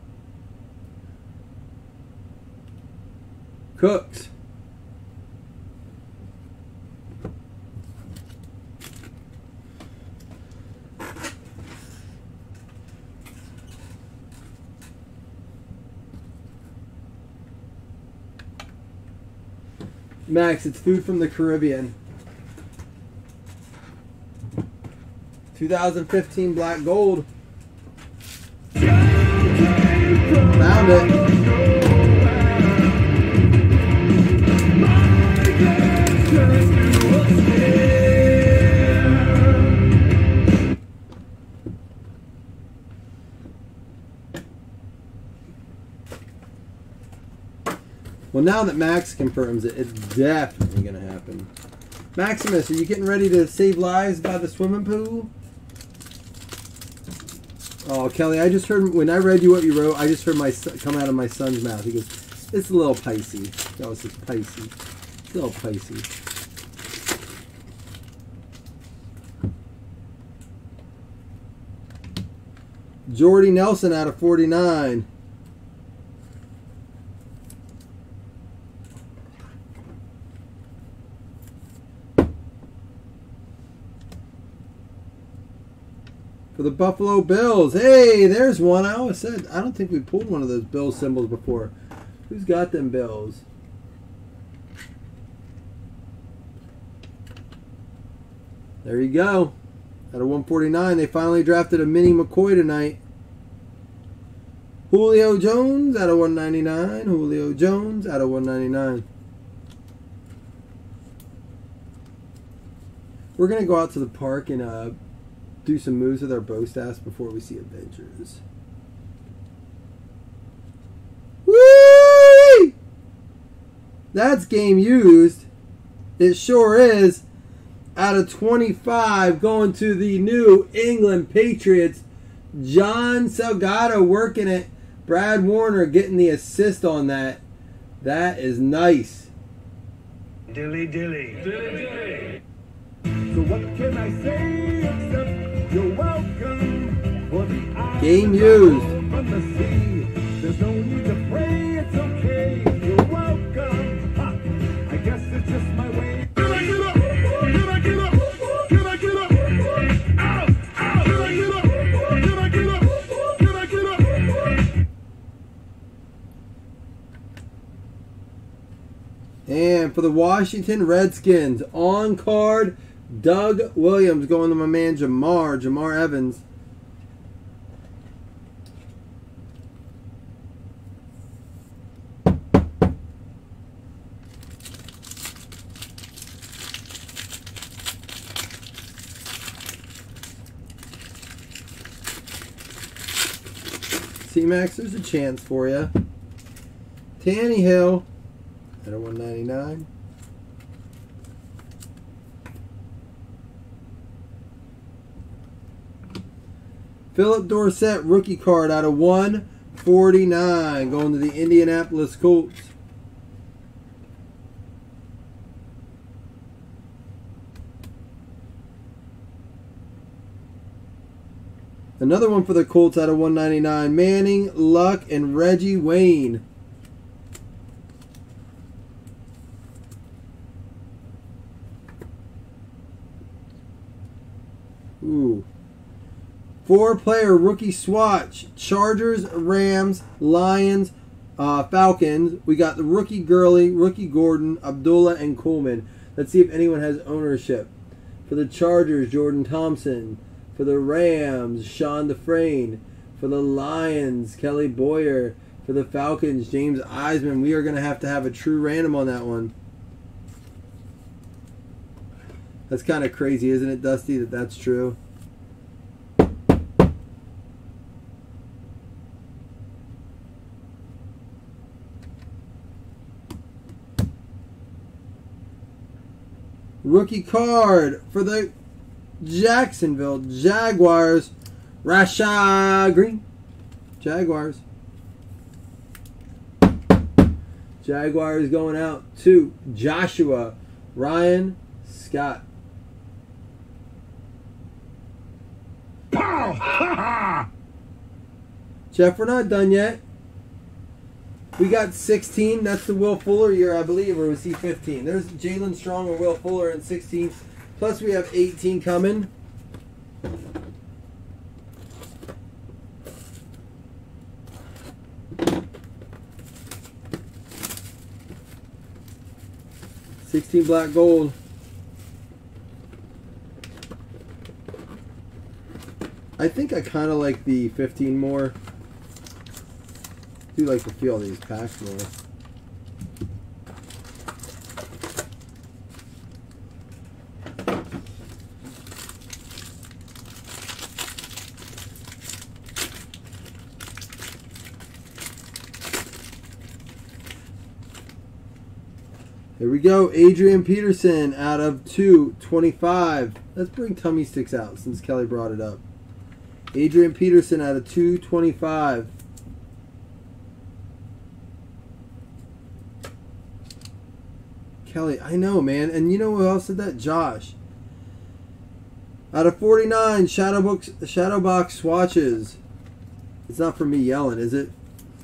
Cooks. Max, it's Food from the Caribbean. 2015 Black Gold. Found it. now that Max confirms it, it's definitely going to happen. Maximus, are you getting ready to save lives by the swimming pool? Oh, Kelly, I just heard, when I read you what you wrote, I just heard my son, come out of my son's mouth. He goes, it's a little Pisces. That was just Pisces. It's a little Pisces. Jordy Nelson out of 49. For the Buffalo Bills. Hey, there's one. I always said, I don't think we pulled one of those Bills symbols before. Who's got them Bills? There you go. Out of 149, they finally drafted a mini McCoy tonight. Julio Jones out of 199. Julio Jones out of 199. We're going to go out to the park and do some moves with our bow stats before we see Avengers. Whee! That's game used. It sure is. Out of 25, going to the New England Patriots. John Salgado working it. Brad Warner getting the assist on that. That is nice. Dilly dilly. Dilly dilly. So what can I say except you're welcome for the eyes game used. from the sea. There's no need to pray, it's okay. You're welcome. Ha. I guess it's just my way. Can I get up? Can I get up? Can I get up? Ow! Ow! Can I get up? Can I get up? Can I get up? And for the Washington Redskins, on card, Doug Williams going to my man Jamar Evans. C-Max, there's a chance for you. Tannehill at a 199. Philip Dorsett rookie card out of 149 going to the Indianapolis Colts. Another one for the Colts out of 199. Manning, Luck, and Reggie Wayne. Ooh. 4-player rookie swatch. Chargers, Rams, Lions, Falcons. We got the rookie Gurley, rookie Gordon, Abdullah, and Coleman. Let's see if anyone has ownership. For the Chargers, Jordan Thompson. For the Rams, Sean Dufresne. For the Lions, Kelly Boyer. For the Falcons, James Eisman. We are going to have a true random on that one. That's kind of crazy, isn't it, Dusty, that that's true? Rookie card for the Jacksonville Jaguars, Rashad Green. Jaguars. Jaguars going out to Joshua Ryan Scott. Pow! Jeff, we're not done yet. We got 16. That's the Will Fuller year, I believe, or was he 15? There's Jalen Strong and Will Fuller in 16. Plus we have 18 coming. $16 black gold. I think I kind of like the 15 more. I do like to feel these packs more. Here we go. Adrian Peterson out of 225. Let's bring tummy sticks out since Kelly brought it up. Adrian Peterson out of 225. Kelly, I know, man. And you know who else did that? Josh. Out of 49, Shadowbox swatches. It's not for me yelling, is it?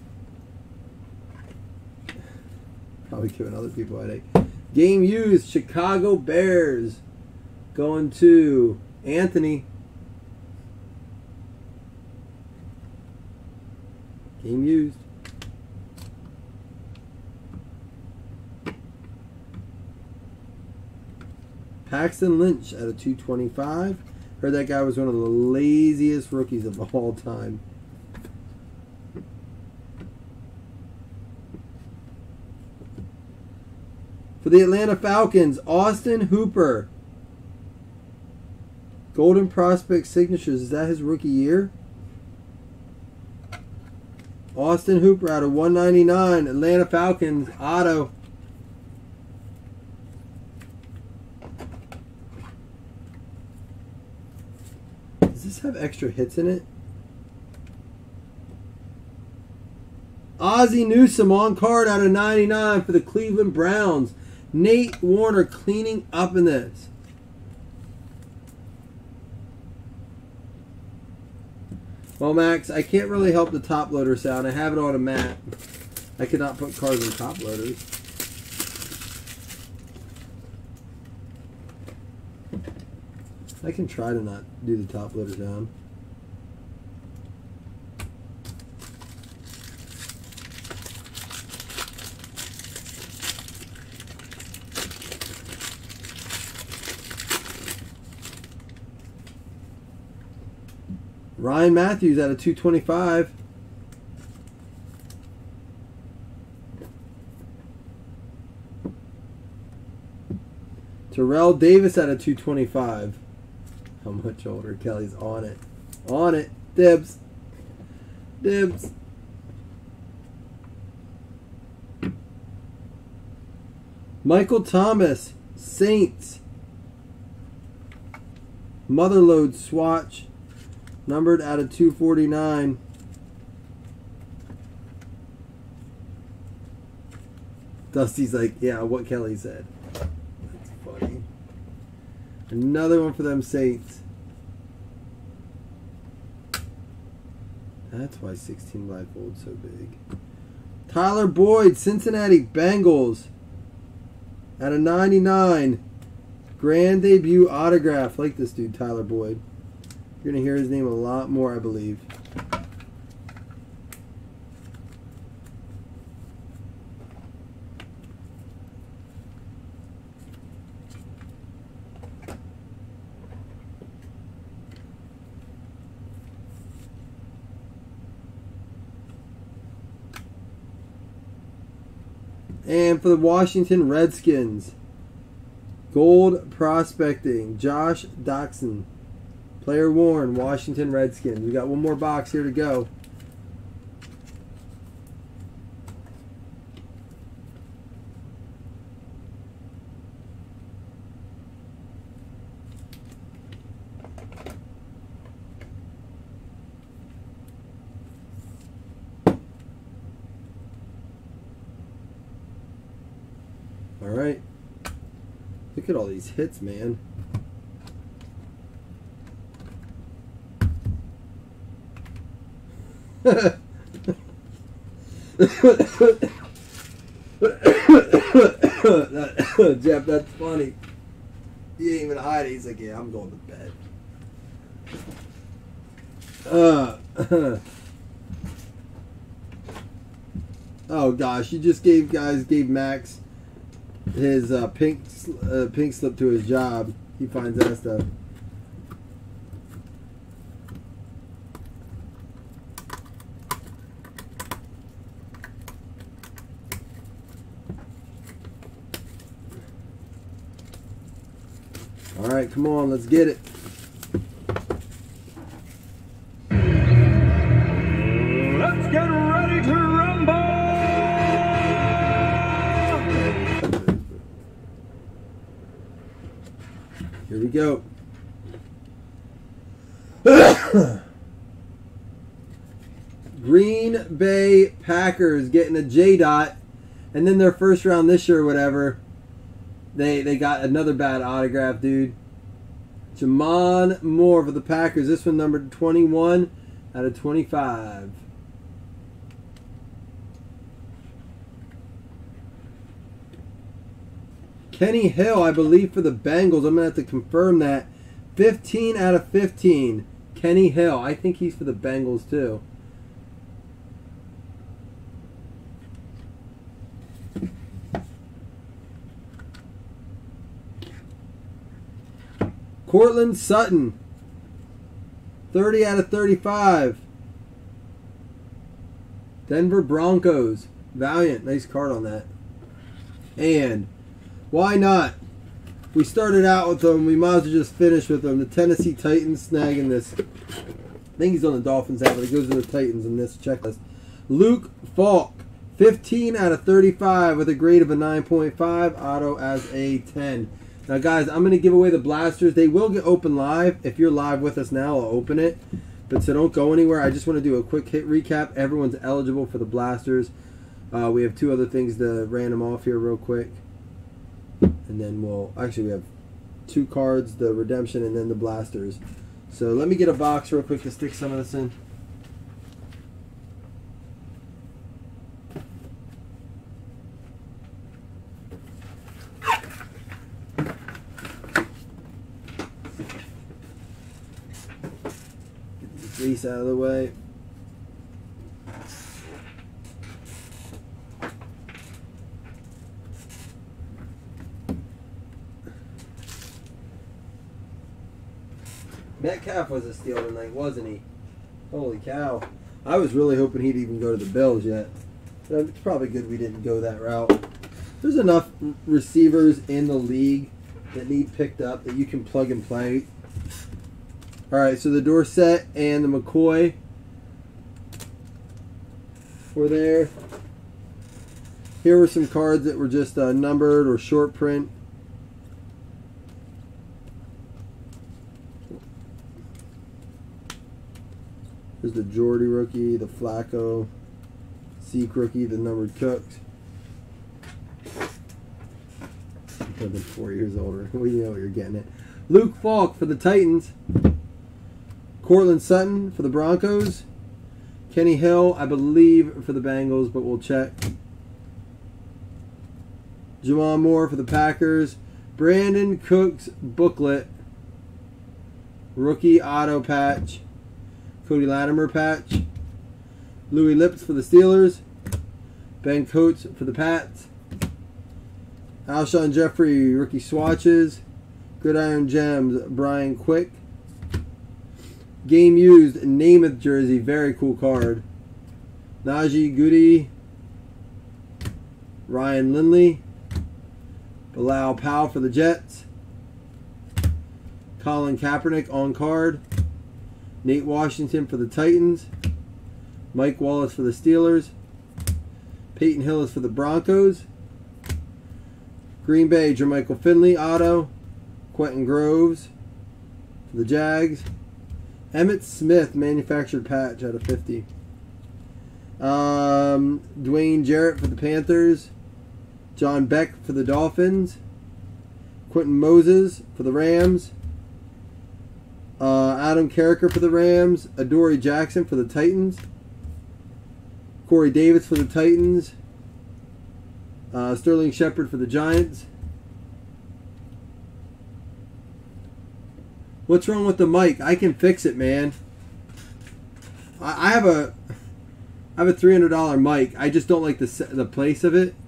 Probably giving other people a headache. Game used, Chicago Bears. Going to Anthony. Game used. Paxton Lynch out of 225. Heard that guy was one of the laziest rookies of all time. For the Atlanta Falcons, Austin Hooper. Golden Prospect Signatures. Is that his rookie year? Austin Hooper out of 199. Atlanta Falcons, auto. Does this have extra hits in it? Ozzie Newsome on card out of 99 for the Cleveland Browns. Nate Warner cleaning up in this. Well, Max, I can't really help the top loader sound. I have it on a mat. I cannot put cards in top loaders. I can try to not do the top loader sound. Ryan Matthews out of 225. Terrell Davis out of 225. How much older? Kelly's on it. On it. Dibs. Dibs. Michael Thomas. Saints. Motherlode swatch. Numbered out of 249. Dusty's like, yeah, what Kelly said. That's funny. Another one for them Saints. That's why 16 bifold's so big. Tyler Boyd, Cincinnati Bengals. Out of 99. Grand debut autograph. Like this dude, Tyler Boyd. You're going to hear his name a lot more, I believe. And for the Washington Redskins, gold prospecting, Josh Doxson. Player worn, Washington Redskins. We got one more box here to go. All right. Look at all these hits, man. Jeff, that's funny. He ain't even hiding. He's like, yeah, I'm going to bed. Oh gosh, you just gave Max his pink slip to his job. He finds that stuff. All right, come on, let's get it. Let's get ready to rumble! Here we go. Green Bay Packers getting a J dot, and then their first round this year or whatever, they got another bad autograph, dude. Jamon Moore for the Packers. This one numbered 21 out of 25. Kenny Hill, I believe, for the Bengals. I'm going to have to confirm that. 15 out of 15. Kenny Hill. I think he's for the Bengals, too. Cortland Sutton. 30 out of 35. Denver Broncos. Valiant. Nice card on that. And why not? We started out with them. We might as well just finish with them. The Tennessee Titans snagging this. I think he's on the Dolphins now, but it goes to the Titans in this checklist. Luke Falk. 15 out of 35 with a grade of a 9.5. Auto as a 10. Now, guys, I'm going to give away the blasters. They will get open live. If you're live with us now, I'll open it. But so don't go anywhere. I just want to do a quick hit recap. Everyone's eligible for the blasters. We have two other things to random off here real quick. And then we have two cards, the redemption and then the blasters. So let me get a box real quick to stick some of this in. Get the grease out of the way. Metcalf was a steal tonight, wasn't he? Holy cow. I was really hoping he'd even go to the Bills yet. But it's probably good we didn't go that route. There's enough receivers in the league that need picked up that you can plug and play. Alright, so the Dorsett and the McCoy were there. Here were some cards that were just numbered or short print. There's the Jordy rookie, the Flacco, Zeke rookie, the numbered Cooks. I've been 4 years older. Well, you know you're getting it. Luke Falk for the Titans. Cortland Sutton for the Broncos. Kenny Hill, I believe, for the Bengals, but we'll check. Jamon Moore for the Packers. Brandon Cooks booklet. Rookie auto patch. Cody Latimer patch. Louis Lips for the Steelers. Ben Coates for the Pats. Alshon Jeffrey rookie swatches. Gridiron Gems Brian Quick. Game used Namath jersey, very cool card. Najee Goody. Ryan Lindley. Bilal Powell for the Jets. Colin Kaepernick on card. Nate Washington for the Titans. Mike Wallace for the Steelers. Peyton Hillis for the Broncos. Green Bay, Jermichael Finley auto. Quentin Groves for the Jags. Emmitt Smith manufactured patch out of 50. Dwayne Jarrett for the Panthers. John Beck for the Dolphins. Quentin Moses for the Rams. Adam Carricker for the Rams. Adoree Jackson for the Titans. Corey Davis for the Titans. Sterling Shepard for the Giants. What's wrong with the mic? I can fix it, man. I have a $300 mic. I just don't like the place of it.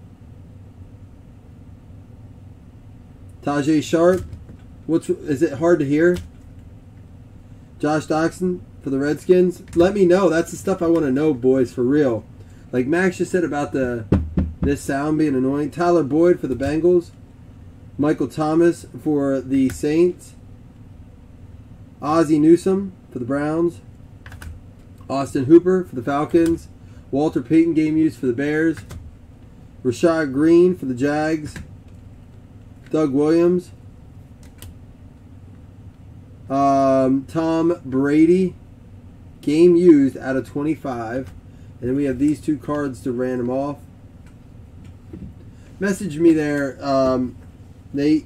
Tajay Sharp. Is it hard to hear? Josh Doctson for the Redskins. Let me know. That's the stuff I want to know, boys, for real. Like Max just said about this sound being annoying. Tyler Boyd for the Bengals. Michael Thomas for the Saints. Ozzie Newsome for the Browns. Austin Hooper for the Falcons. Walter Payton game used for the Bears. Rashad Green for the Jags. Doug Williams. Tom Brady, game used out of 25. And then we have these two cards to random off. Message me there, Nate.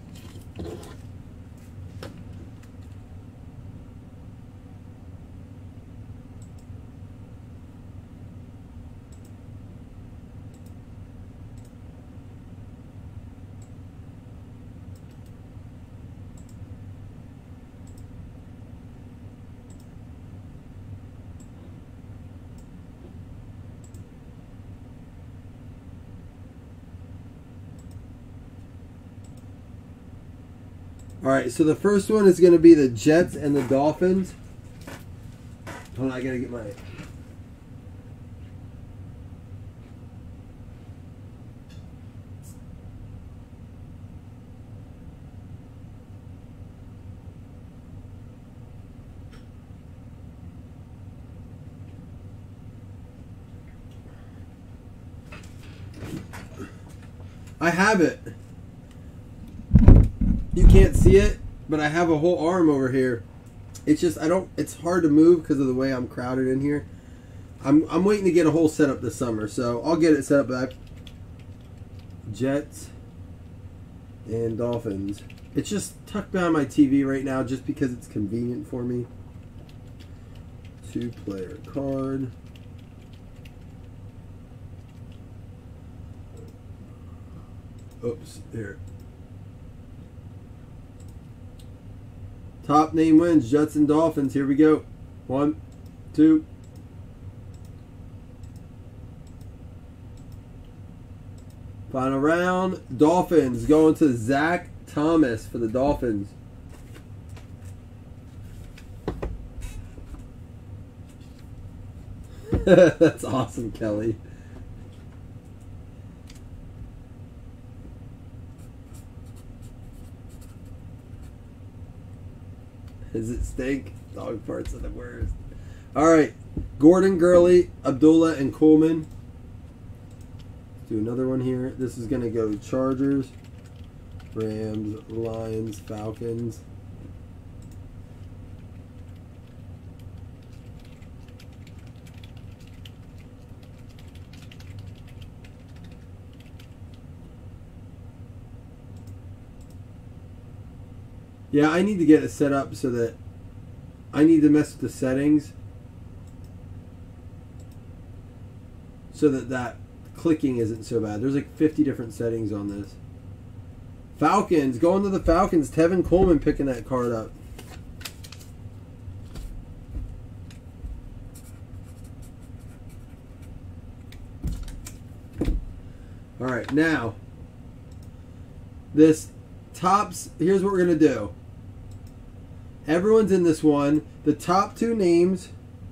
Alright, so the first one is going to be the Jets and the Dolphins. Hold on, I got to get my... I have it. You can't see it, but I have a whole arm over here. It's just it's hard to move because of the way I'm crowded in here. I'm waiting to get a whole setup this summer, so I'll get it set up back. Jets and Dolphins. It's just tucked behind my TV right now just because it's convenient for me. 2-player card. Oops, here. Top name wins, Jets and Dolphins. Here we go. 1, 2. Final round. Dolphins going to Zach Thomas for the Dolphins. That's awesome, Kelly. Does it stink? Dog farts are the worst. Alright. Gordon, Gurley, Abdullah, and Coleman. Let's do another one here. This is going to go Chargers, Rams, Lions, Falcons. Yeah, I need to get it set up so that I need to mess with the settings so that clicking isn't so bad. There's like 50 different settings on this. Falcons, going to the Falcons. Tevin Coleman picking that card up. All right, now this tops, here's what we're going to do. Everyone's in this one. The top 2 names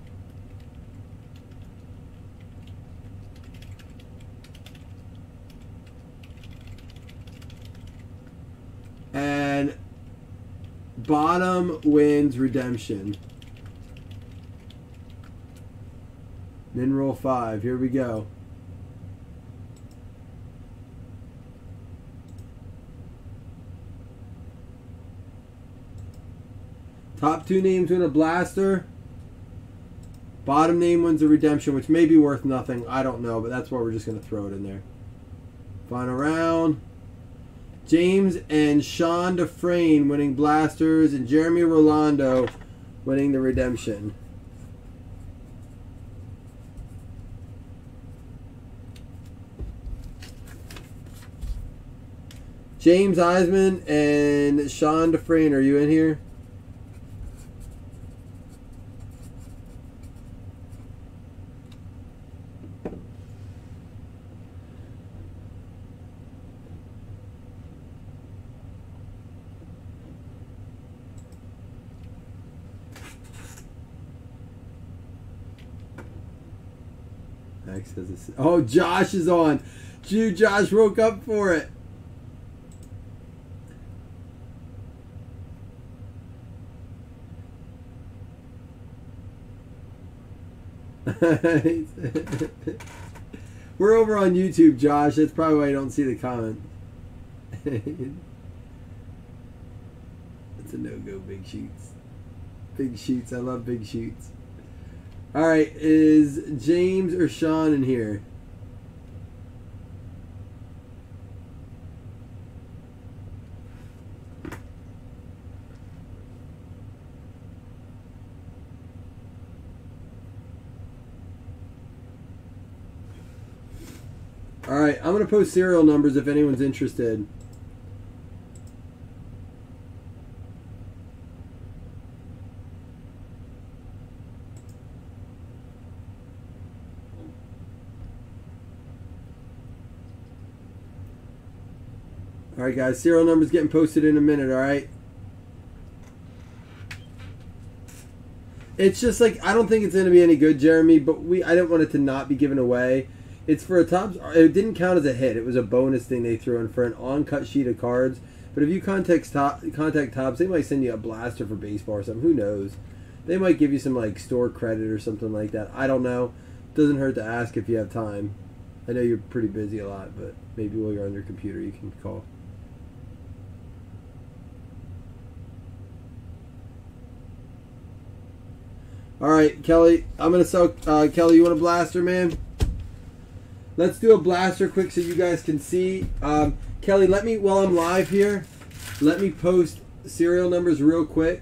and bottom wins redemption. Min roll 5. Here we go. Top 2 names win a blaster. Bottom name wins a redemption, which may be worth nothing. I don't know, but that's why we're just going to throw it in there. Final round. James and Sean Dufresne winning blasters, and Jeremy Rolando winning the redemption. James Eisman and Sean Dufresne, are you in here? Oh, Josh is on. Josh woke up for it. We're over on YouTube, Josh. That's probably why you don't see the comment. It's a no-go, Big Sheets. Big shoots. I love big shoots. All right, is James or Sean in here? All right, I'm going to post serial numbers if anyone's interested. All right, guys, serial numbers getting posted in a minute, all right? It's just like, I don't think it's going to be any good, Jeremy, but I didn't want it to not be given away. It's for a Topps. It didn't count as a hit. It was a bonus thing they threw in for an on-cut sheet of cards. But if you contact Topps, they might send you a blaster for baseball or something. Who knows? They might give you some like store credit or something like that. I don't know. Doesn't hurt to ask if you have time. I know you're pretty busy a lot, but maybe while you're on your computer you can call. All right, Kelly. I'm gonna sell. Kelly, you want a blaster, man? Let's do a blaster quick so you guys can see. Kelly, let me, while I'm live here, let me post serial numbers real quick.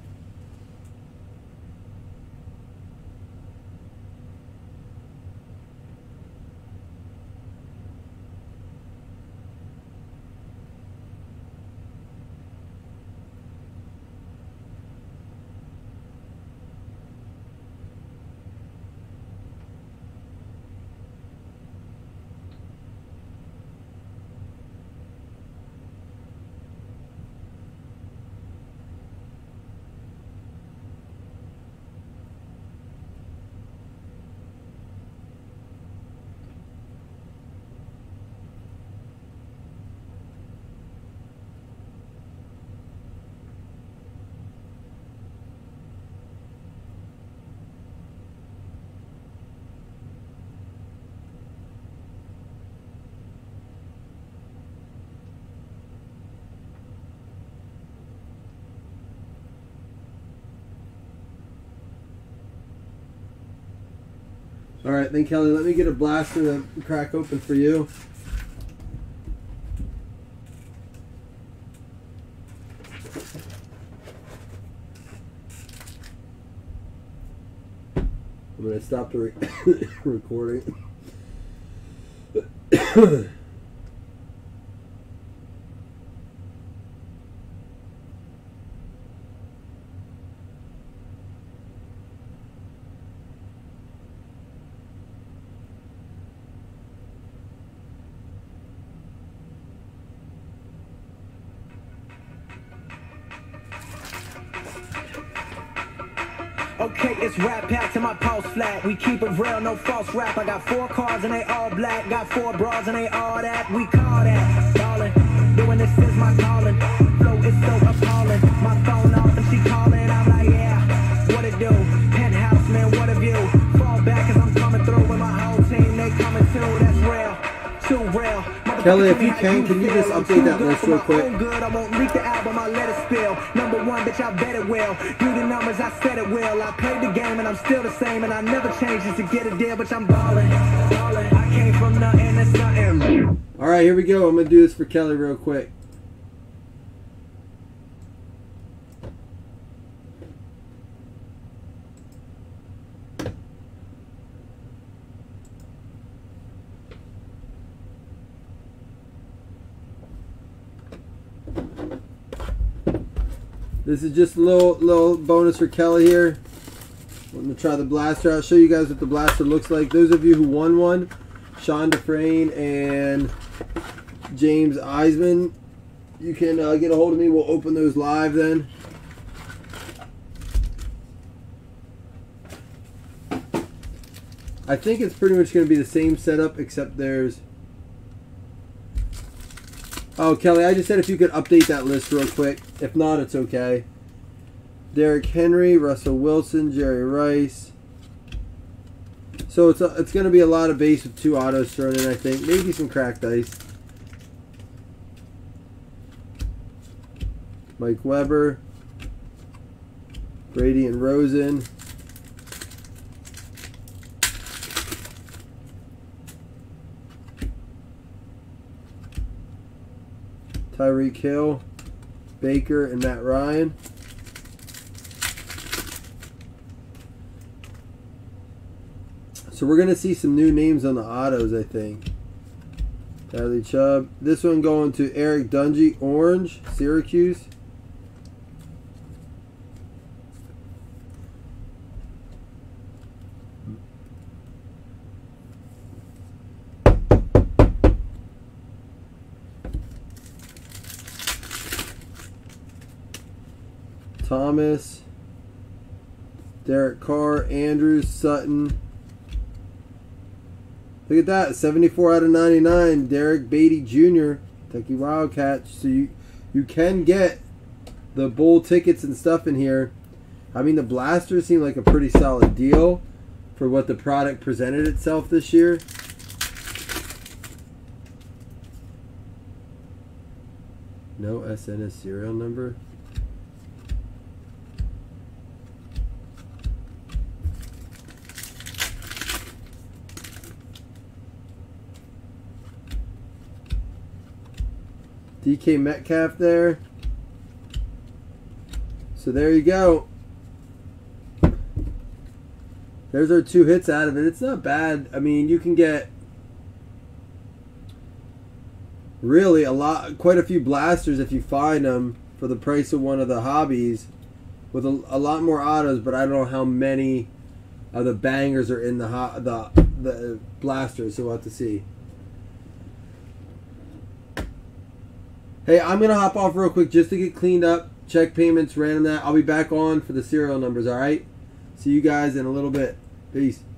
All right, then Kelly, let me get a blaster to crack open for you. I'm going to stop the recording. Okay, it's rap pack to my pulse flat. We keep it real, no false rap. I got 4 cars and they all black. Got 4 bras and they all that. We call that ballin'. Doing this is my calling. Flow is so appalling. My phone off and she calling. I'm like, yeah, what it do? Penthouse, man, what a view. Fall back cause I'm coming through with my whole team. They coming too, that's real. Too real. Kelly, if you can you just update that list real quick? Good. I won't leak the album, I let it spill. Number 1, bitch, I bet it will. Do the numbers, I said it will. I played the game and I'm still the same. And I never changed just to get a deal, bitch, I'm ballin'. I came from nothing to something. Alright, here we go. I'm going to do this for Kelly real quick. This is just a little bonus for Kelly here. I'm going to try the blaster. I'll show you guys what the blaster looks like. Those of you who won one, Sean Dufresne and James Eisman, you can get a hold of me. We'll open those live then. I think it's pretty much going to be the same setup except there's... Oh, Kelly, I just said if you could update that list real quick. If not, it's okay. Derrick Henry, Russell Wilson, Jerry Rice. So it's going to be a lot of base with 2 autos thrown in, I think. Maybe some cracked ice. Mike Weber. Brady and Rosen. Tyreek Hill, Baker, and Matt Ryan. So we're going to see some new names on the autos, I think. Bradley Chubb. This one going to Eric Dungy, orange, Syracuse. Thomas, Derek Carr, Andrews, Sutton. Look at that, 74 out of 99. Derek Beatty Jr., Kentucky Wildcats. So you can get the bowl tickets and stuff in here. I mean, the blasters seem like a pretty solid deal for what the product presented itself this year. No SNS serial number. DK Metcalf there. So there you go. There's our 2 hits out of it. It's not bad. I mean, you can get really quite a few blasters if you find them for the price of one of the hobbies with a lot more autos, but I don't know how many of the bangers are in the blasters, so we'll have to see. Hey, I'm going to hop off real quick just to get cleaned up, check payments, random that. I'll be back on for the serial numbers, all right? See you guys in a little bit. Peace.